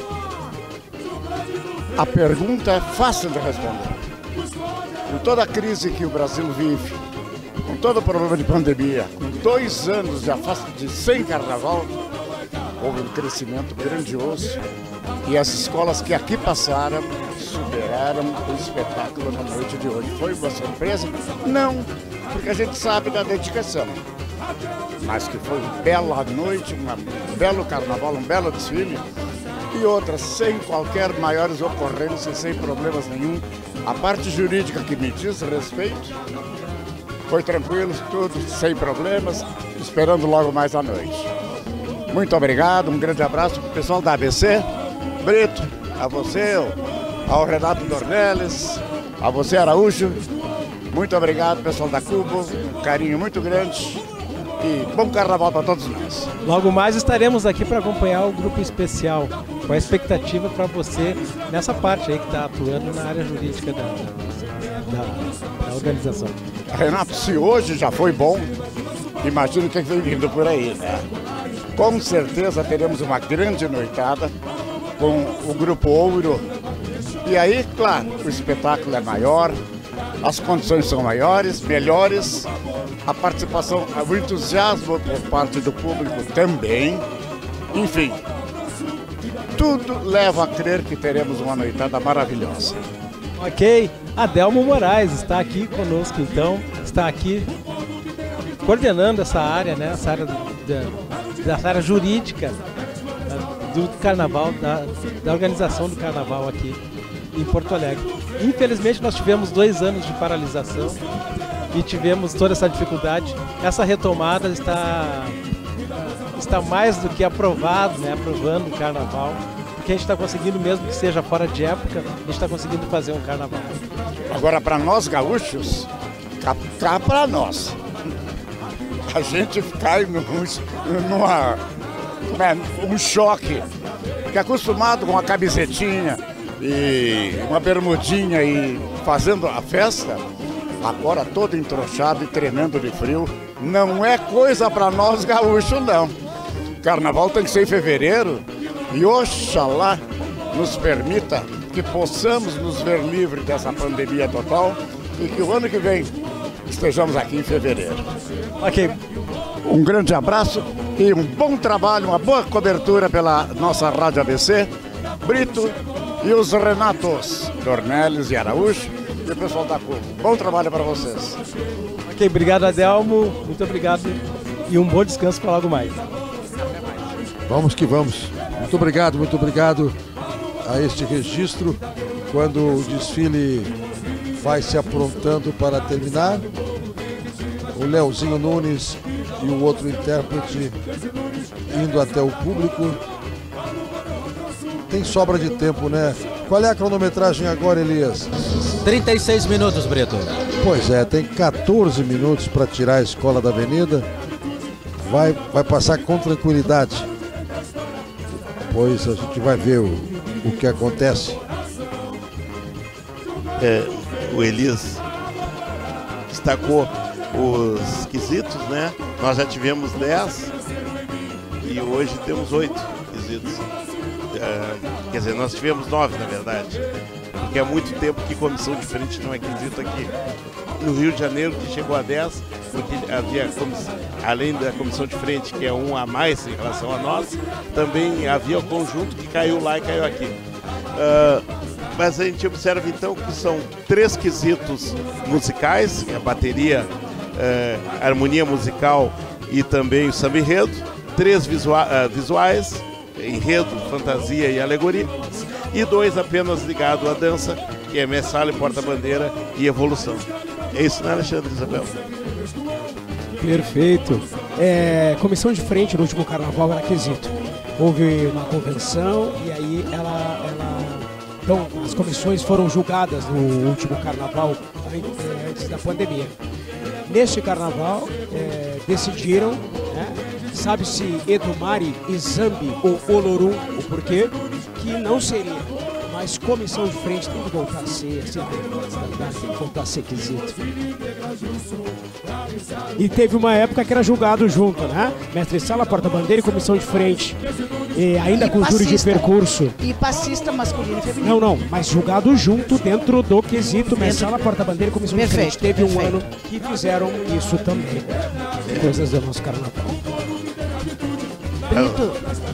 A pergunta é fácil de responder. Com toda a crise que o Brasil vive, com todo o problema de pandemia, com 2 anos sem carnaval, houve um crescimento grandioso e as escolas que aqui passaram superaram o espetáculo na noite de hoje. Foi uma surpresa? Não, porque a gente sabe da dedicação, mas que foi uma bela noite, um belo carnaval, um belo desfile e outras sem qualquer maiores ocorrências, sem problemas nenhum. A parte jurídica que me diz respeito foi tranquilo, tudo sem problemas, esperando logo mais à noite. Muito obrigado, um grande abraço para o pessoal da ABC, Brito, a você, ao Renato Dornelles, a você, Araújo. Muito obrigado, pessoal da Cubo, um carinho muito grande e bom carnaval para todos nós. Logo mais estaremos aqui para acompanhar o grupo especial, com a expectativa para você nessa parte aí que está atuando na área jurídica da organização. Renato, se hoje já foi bom, imagina o que vem vindo por aí, né? Com certeza teremos uma grande noitada com o Grupo Ouro. E aí, claro, o espetáculo é maior, as condições são maiores, melhores, a participação, o entusiasmo por parte do público também. Enfim, tudo leva a crer que teremos uma noitada maravilhosa. Ok, Adelmo Moraes está aqui conosco então, está aqui coordenando essa área, né, essa área dessa área jurídica do carnaval, da organização do carnaval aqui em Porto Alegre. Infelizmente nós tivemos 2 anos de paralisação e tivemos toda essa dificuldade. Essa retomada está mais do que aprovado, né, aprovando o carnaval, porque a gente está conseguindo, mesmo que seja fora de época, a gente está conseguindo fazer um carnaval. Agora, para nós gaúchos, cá para nós, a gente cai um choque, porque acostumado com a camisetinha, e uma bermudinha e fazendo a festa, agora todo entrochado e tremendo de frio, não é coisa para nós gaúchos, não. Carnaval tem que ser em fevereiro e oxalá nos permita que possamos nos ver livres dessa pandemia total e que o ano que vem estejamos aqui em fevereiro. Ok. Um grande abraço e um bom trabalho, uma boa cobertura pela nossa Rádio ABC, Brito e os Renatos Dornelles e Araújo e o pessoal da CUB. Bom trabalho para vocês. Ok, obrigado, Adelmo. Muito obrigado e um bom descanso para logo mais. Vamos que vamos. Muito obrigado a este registro. Quando o desfile vai se aprontando para terminar, o Leozinho Nunes e o outro intérprete indo até o público. Tem sobra de tempo, né? Qual é a cronometragem agora, Elias? 36 minutos, Brito. Pois é, tem 14 minutos para tirar a escola da avenida. Vai passar com tranquilidade. Pois a gente vai ver o que acontece. O Elias destacou os quesitos, né? Nós já tivemos 10 e hoje temos 8 quesitos. Quer dizer, nós tivemos 9, na verdade. Porque há muito tempo que comissão de frente não é quesito aqui. No Rio de Janeiro, que chegou a 10, porque havia, além da comissão de frente, que é um a mais em relação a nós, também havia o conjunto que caiu lá e caiu aqui. Mas a gente observa então que são 3 quesitos musicais, a bateria, a harmonia musical e também o samba enredo, 3 visuais, enredo, fantasia e alegoria, e 2 apenas ligados à dança, que é Messala e Porta-Bandeira e Evolução. É isso, né, Alexandre, Isabel? Perfeito. Comissão de frente no último carnaval era quesito. Houve uma convenção e aí então, as comissões foram julgadas no último carnaval, antes da pandemia. Neste carnaval, decidiram, né, sabe-se Edumari, Izambi ou Olorum, o porquê, que não seria. Mas comissão de frente tem que voltar a ser, tem que voltar a ser quesito. E teve uma época que era julgado junto, né? Mestre Sala, Porta-Bandeira e comissão de frente. E ainda com júri de percurso. E passista masculino e feminino. Não, mas julgado junto dentro do quesito, Mestre Sala, Porta-Bandeira e comissão de frente. Teve um ano que fizeram isso também. Coisas do nosso carnaval. Brito,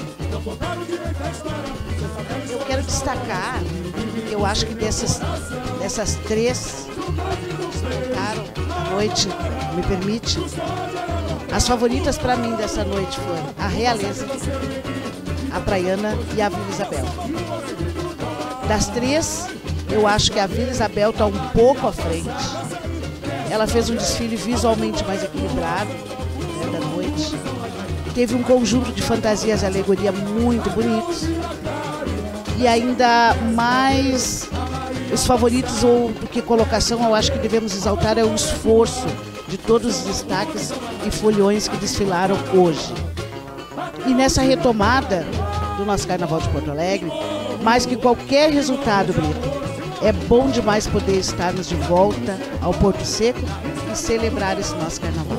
eu quero destacar, eu acho que dessas 3 que tocaram à noite, me permite, as favoritas para mim dessa noite foram a Realeza, a Praiana e a Vila Isabel. Das 3, eu acho que a Vila Isabel está um pouco à frente. Ela fez um desfile visualmente mais equilibrado, né, da noite. Teve um conjunto de fantasias e alegoria muito bonitos. E ainda mais os favoritos, ou do que colocação, eu acho que devemos exaltar é o esforço de todos os destaques e foliões que desfilaram hoje. E nessa retomada do nosso Carnaval de Porto Alegre, mais que qualquer resultado, Brito, é bom demais poder estarmos de volta ao Porto Seco e celebrar esse nosso Carnaval.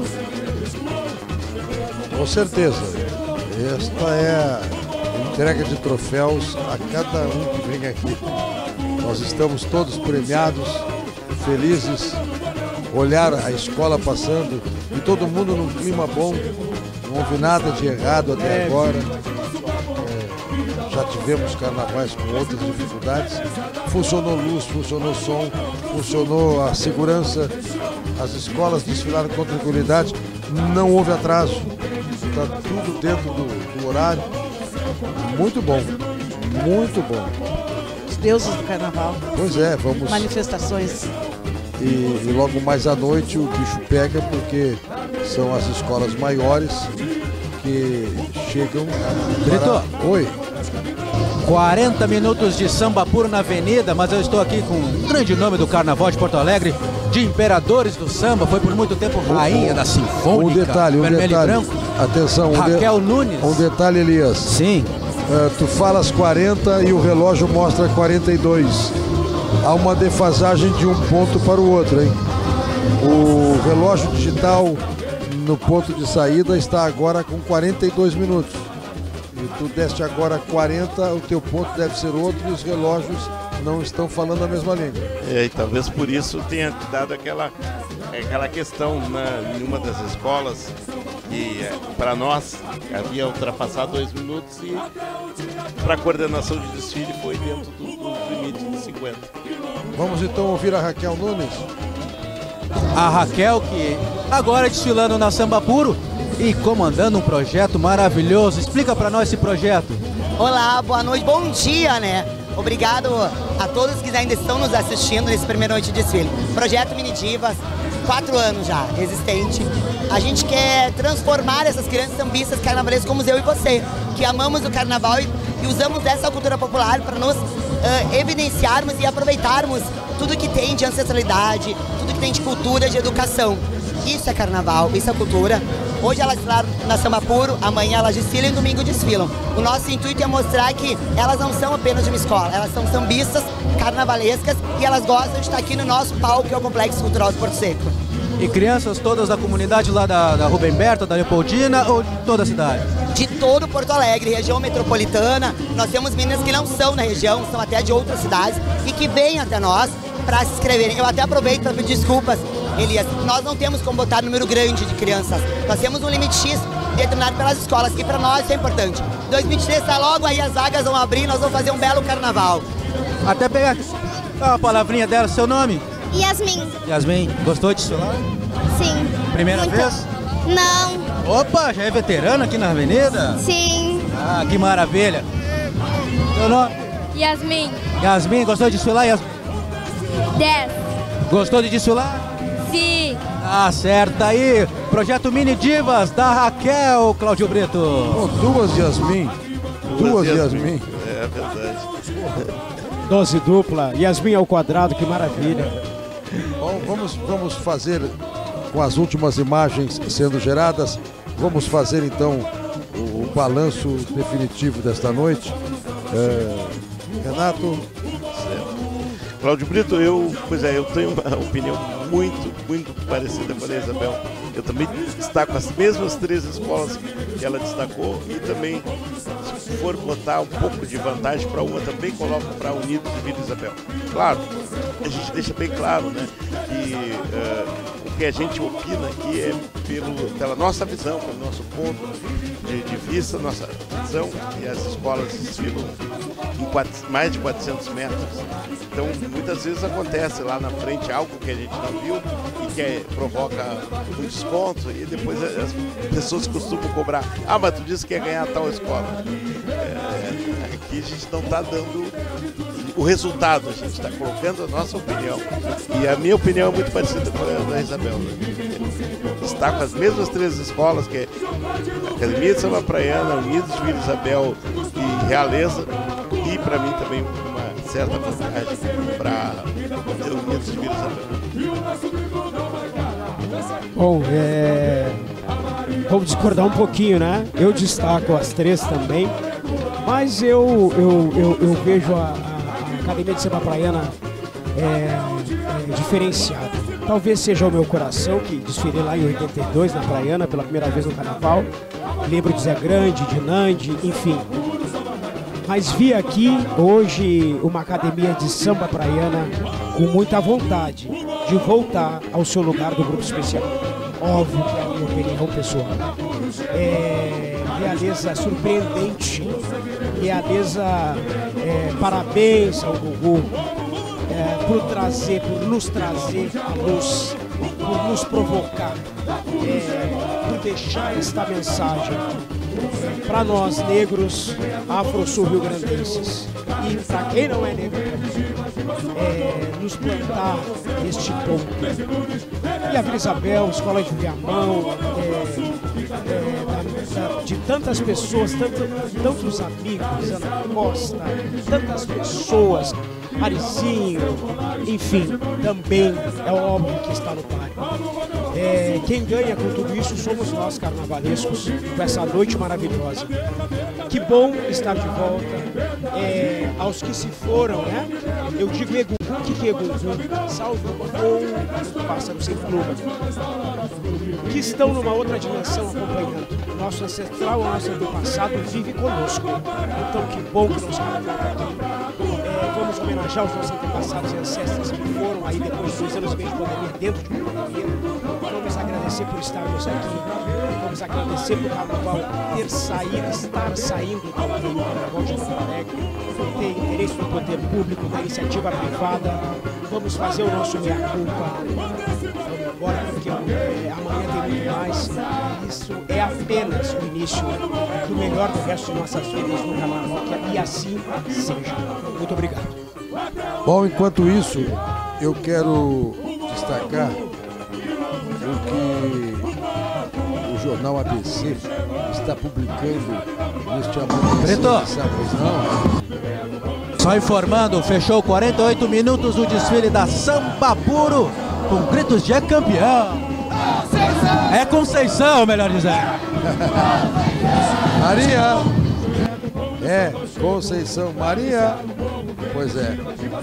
Com certeza. Esta é a entrega de troféus a cada um que vem aqui. Nós estamos todos premiados, felizes, olhar a escola passando e todo mundo num clima bom, não houve nada de errado até agora. Já tivemos carnavais com outras dificuldades. Funcionou luz, funcionou som, funcionou a segurança, as escolas desfilaram com tranquilidade, não houve atraso, está tudo dentro do horário. Muito bom, muito bom. Os deuses do carnaval. Pois é, vamos. Manifestações. E logo mais à noite o bicho pega, porque são as escolas maiores que chegam. Brito. Oi. 40 minutos de samba puro na avenida, mas eu estou aqui com um grande nome do Carnaval de Porto Alegre, de imperadores do samba, foi por muito tempo rainha da Sinfônica, um detalhe, vermelho e branco. Atenção, Raquel Nunes. Um detalhe, Elias. Sim. tu falas 40 e o relógio mostra 42. Há uma defasagem de um ponto para o outro, hein? O relógio digital no ponto de saída está agora com 42 minutos. E tu deste agora 40, o teu ponto deve ser outro e os relógios não estão falando a mesma língua. E talvez por isso tenha dado aquela questão em uma das escolas que para nós havia ultrapassado 2 minutos e para a coordenação de desfile foi dentro do limite de 50. Vamos então ouvir a Raquel Nunes. A Raquel que agora desfilando na Samba Puro e comandando um projeto maravilhoso. Explica para nós esse projeto. Olá, boa noite, bom dia, né? Obrigado a todos que ainda estão nos assistindo nesse primeiro noite de desfile. Projeto Mini Divas, 4 anos já, existente. A gente quer transformar essas crianças sambistas carnavalescas como eu e você, que amamos o carnaval e usamos essa cultura popular para nos evidenciarmos e aproveitarmos tudo que tem de ancestralidade, tudo que tem de cultura, de educação. Isso é carnaval, isso é cultura. Hoje elas desfilaram na Samba Puro, amanhã elas desfilam e domingo desfilam. O nosso intuito é mostrar que elas não são apenas de uma escola, elas são sambistas, carnavalescas e elas gostam de estar aqui no nosso palco, que é o Complexo Cultural de Porto Seco. E crianças todas da comunidade lá da Rubem Berta, da Leopoldina ou de toda a cidade? De todo Porto Alegre, região metropolitana. Nós temos meninas que não são da região, são até de outras cidades e que vêm até nós para se inscreverem. Eu até aproveito para pedir desculpas, Elias. Nós não temos como botar número grande de crianças. Nós temos um limite X determinado pelas escolas e para nós isso é importante. 2023 está logo aí, as vagas vão abrir, nós vamos fazer um belo carnaval. Até pegar a palavrinha dela, seu nome? Yasmin. Yasmin, gostou de desfilar? Sim. Primeira Muito. vez? Não. Opa, já é veterana aqui na avenida? Sim. Ah, que maravilha. Seu nome? Yasmin. Yasmin, gostou de desfilar, Yasmin? 10. Gostou de desfilar? Sim. Ah, certo aí. Projeto Mini Divas da Raquel, Cláudio Brito. Oh, duas Yasmin. Duas Yasmin. É verdade. Dose dupla, Yasmin ao quadrado, que maravilha. Bom, vamos fazer, com as últimas imagens sendo geradas, vamos fazer então o balanço definitivo desta noite. Renato. Cláudio Brito, eu tenho uma opinião muito parecida com a da Isabel. Eu também destaco as mesmas 3 escolas que ela destacou e também, se for botar um pouco de vantagem para uma, também coloco para Unidos e Vila Isabel. Claro, a gente deixa bem claro, né, que o que a gente opina aqui é pela nossa visão, pelo nosso ponto de vista, nossa visão, e as escolas desfilam em mais de 400 metros. Então, muitas vezes acontece lá na frente algo que a gente não viu e que provoca um desconto e depois as pessoas costumam cobrar. Ah, mas tu disse que ia ganhar tal escola. Aqui a gente não está dando o resultado, a gente está colocando a nossa opinião. E a minha opinião é muito parecida com a da Isabel. Está com as mesmas 3 escolas, que é a Academia de Samba Praiana, Unidos de Vila Isabel e Realeza. E para mim também uma certa vantagem para o Unidos de Vila Isabel. Bom, vamos discordar um pouquinho, né? Eu destaco as 3 também, mas eu vejo a Academia de Samba Praiana diferenciada. Talvez seja o meu coração, que desfilei lá em 82 na Praiana, pela primeira vez no Carnaval. Lembro de Zé Grande, de Nandi, enfim. Mas vi aqui hoje uma academia de samba praiana com muita vontade de voltar ao seu lugar do grupo especial. Óbvio que é a minha opinião pessoal. Realeza surpreendente, realeza, parabéns ao Gugu por nos trazer a luz, por nos provocar, por deixar esta mensagem para nós negros afro-sul-rio-grandenses e para quem não é negro nos plantar este ponto. E a Vila Isabel, Escola de Viamão, de tantas pessoas, tantos amigos, Ana Costa, tantas pessoas, Arizinho, enfim, também é óbvio que está no páreo. Quem ganha com tudo isso somos nós, carnavalescos, com essa noite maravilhosa. Que bom estar de volta. Aos que se foram, né? Eu digo Egungun, que Egungun, salve o pássaro sem pluma, que estão numa outra dimensão acompanhando. Nosso ancestral, nosso antepassado vive conosco. Então que bom que nós vamos homenagear os nossos antepassados e ancestrais que foram aí depois de 2 anos e meio de pandemia, dentro de uma pandemia. Vamos agradecer por estarmos aqui. Vamos agradecer por o carnaval estar saindo do carnaval de Porto Alegre, ter interesse no poder público, na iniciativa privada. Vamos fazer o nosso meia-culpa. Vamos embora, porque amanhã tem muito mais. Isso é apenas o início do melhor do resto de nossas vidas no carnaval, e assim seja. Muito obrigado. Bom, enquanto isso, eu quero destacar o que o jornal ABC está publicando neste amanhecer. Só informando, fechou 48 minutos o desfile da Samba Puro, com gritos de campeão. É Conceição, melhor dizendo. Maria! É, Conceição Maria. Pois é.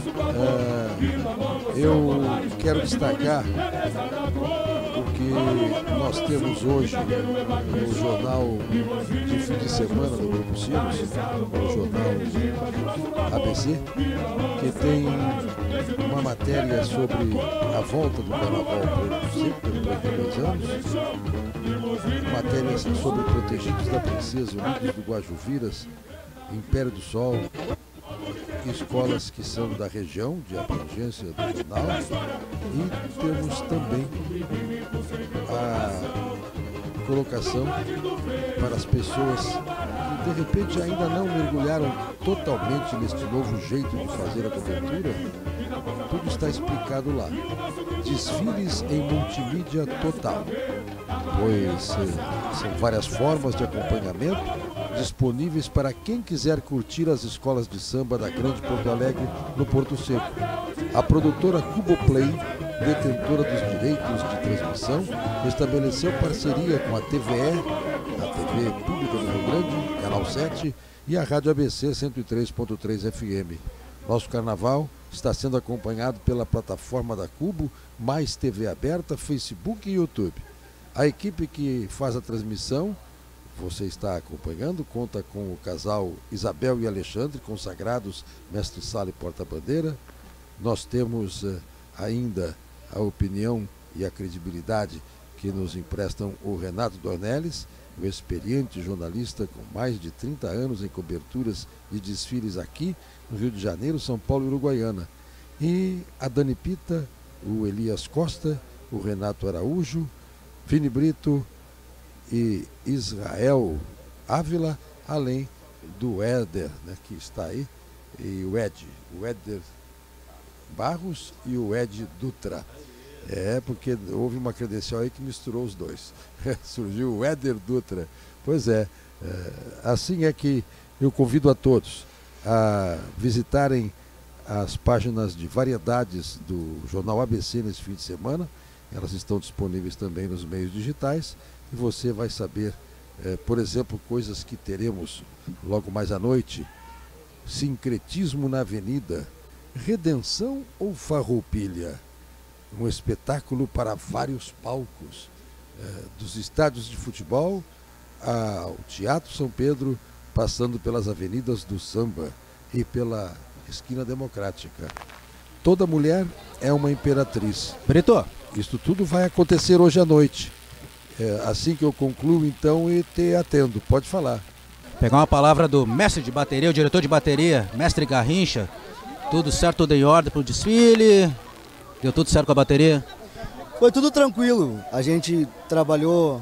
Eu quero destacar o que nós temos hoje no jornal de fim de semana do Grupo Sinos, o jornal ABC, que tem uma matéria sobre a volta do carnaval Porto Seco depois de 2 anos, matéria sobre Protegidos da Princesa, Unidos do Guajuviras, Império do Sol, escolas que são da região de abrangência do jornal, e temos também a colocação para as pessoas que de repente ainda não mergulharam totalmente neste novo jeito de fazer a cobertura. Tudo está explicado lá. Desfiles em multimídia total, pois são várias formas de acompanhamento disponíveis para quem quiser curtir as escolas de samba da Grande Porto Alegre no Porto Seco. A produtora Cuboplay, detentora dos direitos de transmissão, estabeleceu parceria com a TVE, a TV Pública do Rio Grande, Canal 7 e a Rádio ABC 103.3 FM. Nosso carnaval está sendo acompanhado pela plataforma da Cubo, mais TV aberta, Facebook e YouTube. A equipe que faz a transmissão, você está acompanhando, conta com o casal Isabel e Alexandre, consagrados mestre sala e porta-bandeira. Nós temos ainda a opinião e a credibilidade que nos emprestam o Renato Dornelles, o experiente jornalista com mais de 30 anos em coberturas de desfiles aqui no Rio de Janeiro, São Paulo e Uruguaiana. E a Dani Pita, o Elias Costa, o Renato Araújo, Vini Brito e Israel Ávila, além do Éder, né, que está aí, e o Éder Barros e o Ed Dutra. Porque houve uma credencial aí que misturou os dois. Surgiu o Éder Dutra. Pois assim é que eu convido a todos a visitarem as páginas de variedades do jornal ABC nesse fim de semana. Elas estão disponíveis também nos meios digitais. E você vai saber, por exemplo, coisas que teremos logo mais à noite. Sincretismo na Avenida, Redenção ou Farroupilha? Um espetáculo para vários palcos, dos estádios de futebol ao Teatro São Pedro, passando pelas avenidas do samba e pela Esquina Democrática. Toda mulher é uma imperatriz. Brito, isto tudo vai acontecer hoje à noite. Assim que eu concluo, então, e te atendo. Pode falar. Pegar uma palavra do mestre de bateria, o diretor de bateria, mestre Garrincha. Tudo certo, tudo em ordem para o desfile? Deu tudo certo com a bateria? Foi tudo tranquilo. A gente trabalhou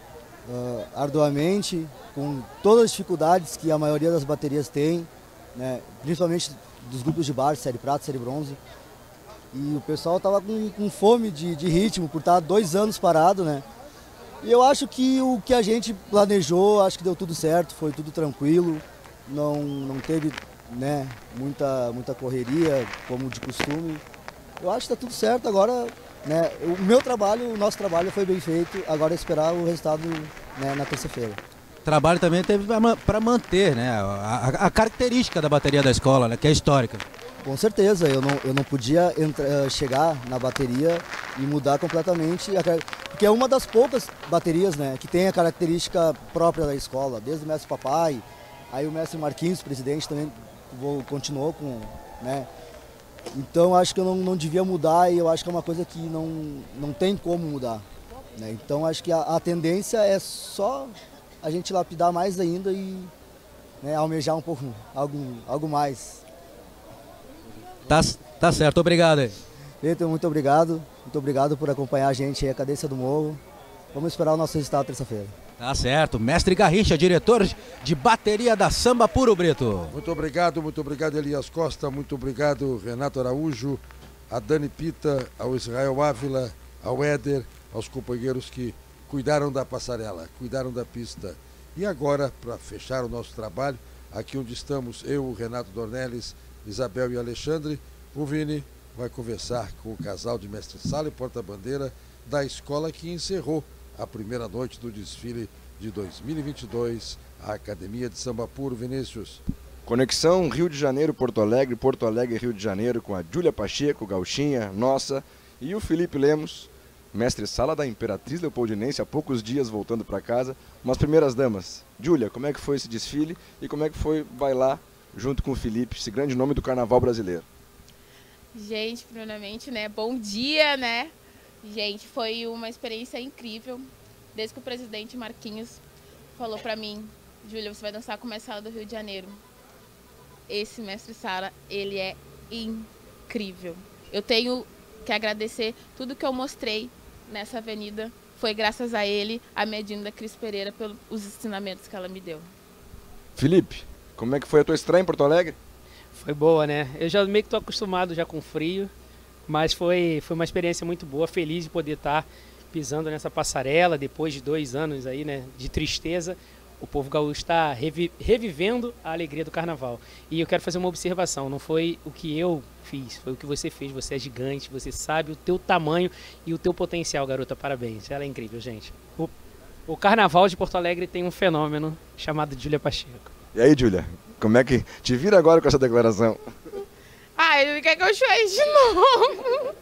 arduamente, com todas as dificuldades que a maioria das baterias tem, né? Principalmente dos grupos de baixo, série prata, série bronze. E o pessoal estava com fome de ritmo, por estar 2 anos parado, né? E eu acho que o que a gente planejou, acho que deu tudo certo, foi tudo tranquilo, não teve, né, muita correria, como de costume. Eu acho que está tudo certo, agora né, o meu trabalho, o nosso trabalho foi bem feito, agora é esperar o resultado, né, na terça-feira. Trabalho também teve para manter, né, a característica da bateria da escola, né, que é histórica. Com certeza, eu não podia chegar na bateria e mudar completamente, porque é uma das poucas baterias, né, que tem a característica própria da escola, desde o mestre Papai, aí o mestre Marquinhos, presidente, também continuou com, né, então acho que eu não devia mudar e eu acho que é uma coisa que não tem como mudar, né, então acho que a tendência é só a gente lapidar mais ainda e, né, almejar um pouco, algo mais. Tá certo, obrigado aí. Vitor, muito obrigado por acompanhar a gente aí, a Cadência do Morro. Vamos esperar o nosso resultado terça-feira. Tá certo, mestre Garrincha, diretor de bateria da Samba Puro, Brito. Muito obrigado Elias Costa, muito obrigado Renato Araújo, a Dani Pita, ao Israel Ávila, ao Éder, aos companheiros que cuidaram da passarela, cuidaram da pista. E agora, para fechar o nosso trabalho, aqui onde estamos, eu, o Renato Dornelles, Isabel e Alexandre, o Vini vai conversar com o casal de mestre-sala e porta-bandeira da escola que encerrou a primeira noite do desfile de 2022, a Academia de Samba Puro. Vinícius. Conexão Rio de Janeiro, Porto Alegre, Rio de Janeiro, com a Júlia Pacheco, gauchinha, nossa, e o Felipe Lemos, mestre-sala da Imperatriz Leopoldinense, há poucos dias voltando para casa. Umas primeiras damas. Júlia, como é que foi esse desfile e como é que foi bailar junto com o Felipe, esse grande nome do carnaval brasileiro? Gente, primeiramente, né, bom dia, né? Gente, foi uma experiência incrível. Desde que o presidente Marquinhos falou pra mim, Júlia, você vai dançar com o mestre-sala do Rio de Janeiro. Esse mestre-sala, ele é incrível. Eu tenho que agradecer tudo que eu mostrei nessa avenida. Foi graças a ele, a Medina Cris Pereira, pelos ensinamentos que ela me deu. Felipe, como é que foi a tua estreia em Porto Alegre? Foi boa, né? Eu já meio que tô acostumado já com frio, mas foi uma experiência muito boa, feliz de poder estar pisando nessa passarela depois de 2 anos aí, né, de tristeza. O povo gaúcho está revivendo a alegria do carnaval. E eu quero fazer uma observação, não foi o que eu fiz, foi o que você fez. Você é gigante, você sabe o teu tamanho e o teu potencial, garota. Parabéns, ela é incrível, gente. O carnaval de Porto Alegre tem um fenômeno chamado Júlia Pacheco. E aí, Júlia, como é que te vira agora com essa declaração? Ele quer que eu chore de novo.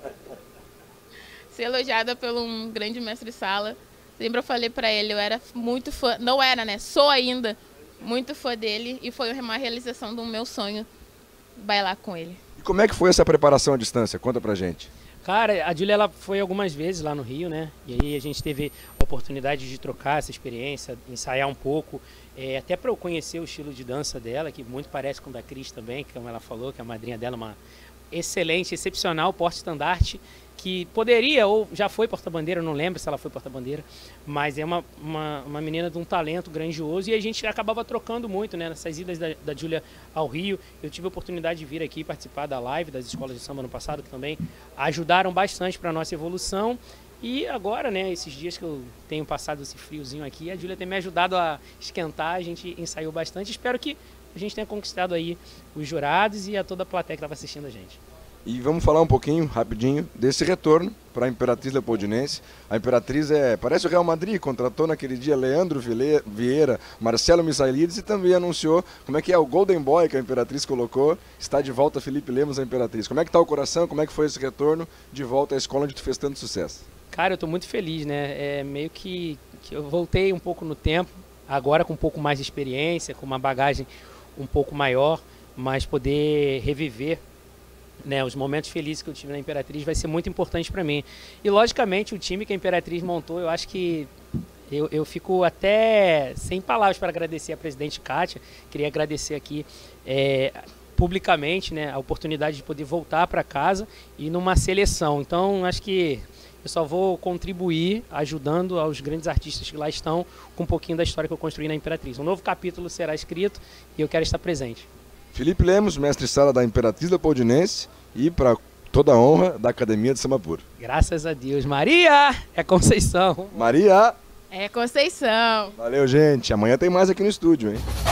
Ser elogiada por um grande mestre-sala. Sempre eu falei pra ele, eu era muito fã, não era, né? Sou ainda muito fã dele e foi uma realização do meu sonho bailar com ele. E como é que foi essa preparação à distância? Conta pra gente. Cara, a Júlia, ela foi algumas vezes lá no Rio, né? E aí a gente teve a oportunidade de trocar essa experiência, ensaiar um pouco, até para eu conhecer o estilo de dança dela, que muito parece com o da Cris também, que como ela falou, que a madrinha dela é uma excelente, excepcional porta-estandarte, que poderia, ou já foi porta-bandeira, não lembro se ela foi porta-bandeira, mas é uma menina de um talento grandioso e a gente acabava trocando muito, né? Nessas idas da Júlia ao Rio. Eu tive a oportunidade de vir aqui participar da live das escolas de samba no passado, que também ajudaram bastante para a nossa evolução. E agora, né, esses dias que eu tenho passado esse friozinho aqui, a Júlia tem me ajudado a esquentar, a gente ensaiou bastante. Espero que a gente tenha conquistado aí os jurados e a toda a plateia que estava assistindo a gente. E vamos falar um pouquinho, rapidinho, desse retorno para a Imperatriz Leopoldinense. A Imperatriz parece o Real Madrid, contratou naquele dia Leandro Vieira, Marcelo Misailides e também anunciou como é que é o Golden Boy que a Imperatriz colocou. Está de volta Felipe Lemos à Imperatriz. Como é que está o coração, como é que foi esse retorno de volta à escola onde tu fez tanto sucesso? Cara, eu estou muito feliz, né? Meio que eu voltei um pouco no tempo, agora com um pouco mais de experiência, com uma bagagem um pouco maior, mas poder reviver, né, os momentos felizes que eu tive na Imperatriz vai ser muito importante para mim. E logicamente o time que a Imperatriz montou, eu acho que eu fico até sem palavras para agradecer a presidente Kátia. Queria agradecer aqui publicamente, né, a oportunidade de poder voltar para casa e numa seleção. Então acho que eu só vou contribuir ajudando aos grandes artistas que lá estão com um pouquinho da história que eu construí na Imperatriz. Um novo capítulo será escrito e eu quero estar presente. Felipe Lemos, mestre-sala da Imperatriz Leopoldinense e, para toda a honra, da Academia de Samba Puro. Graças a Deus. Maria é Conceição. Maria é Conceição. Valeu, gente. Amanhã tem mais aqui no estúdio, hein?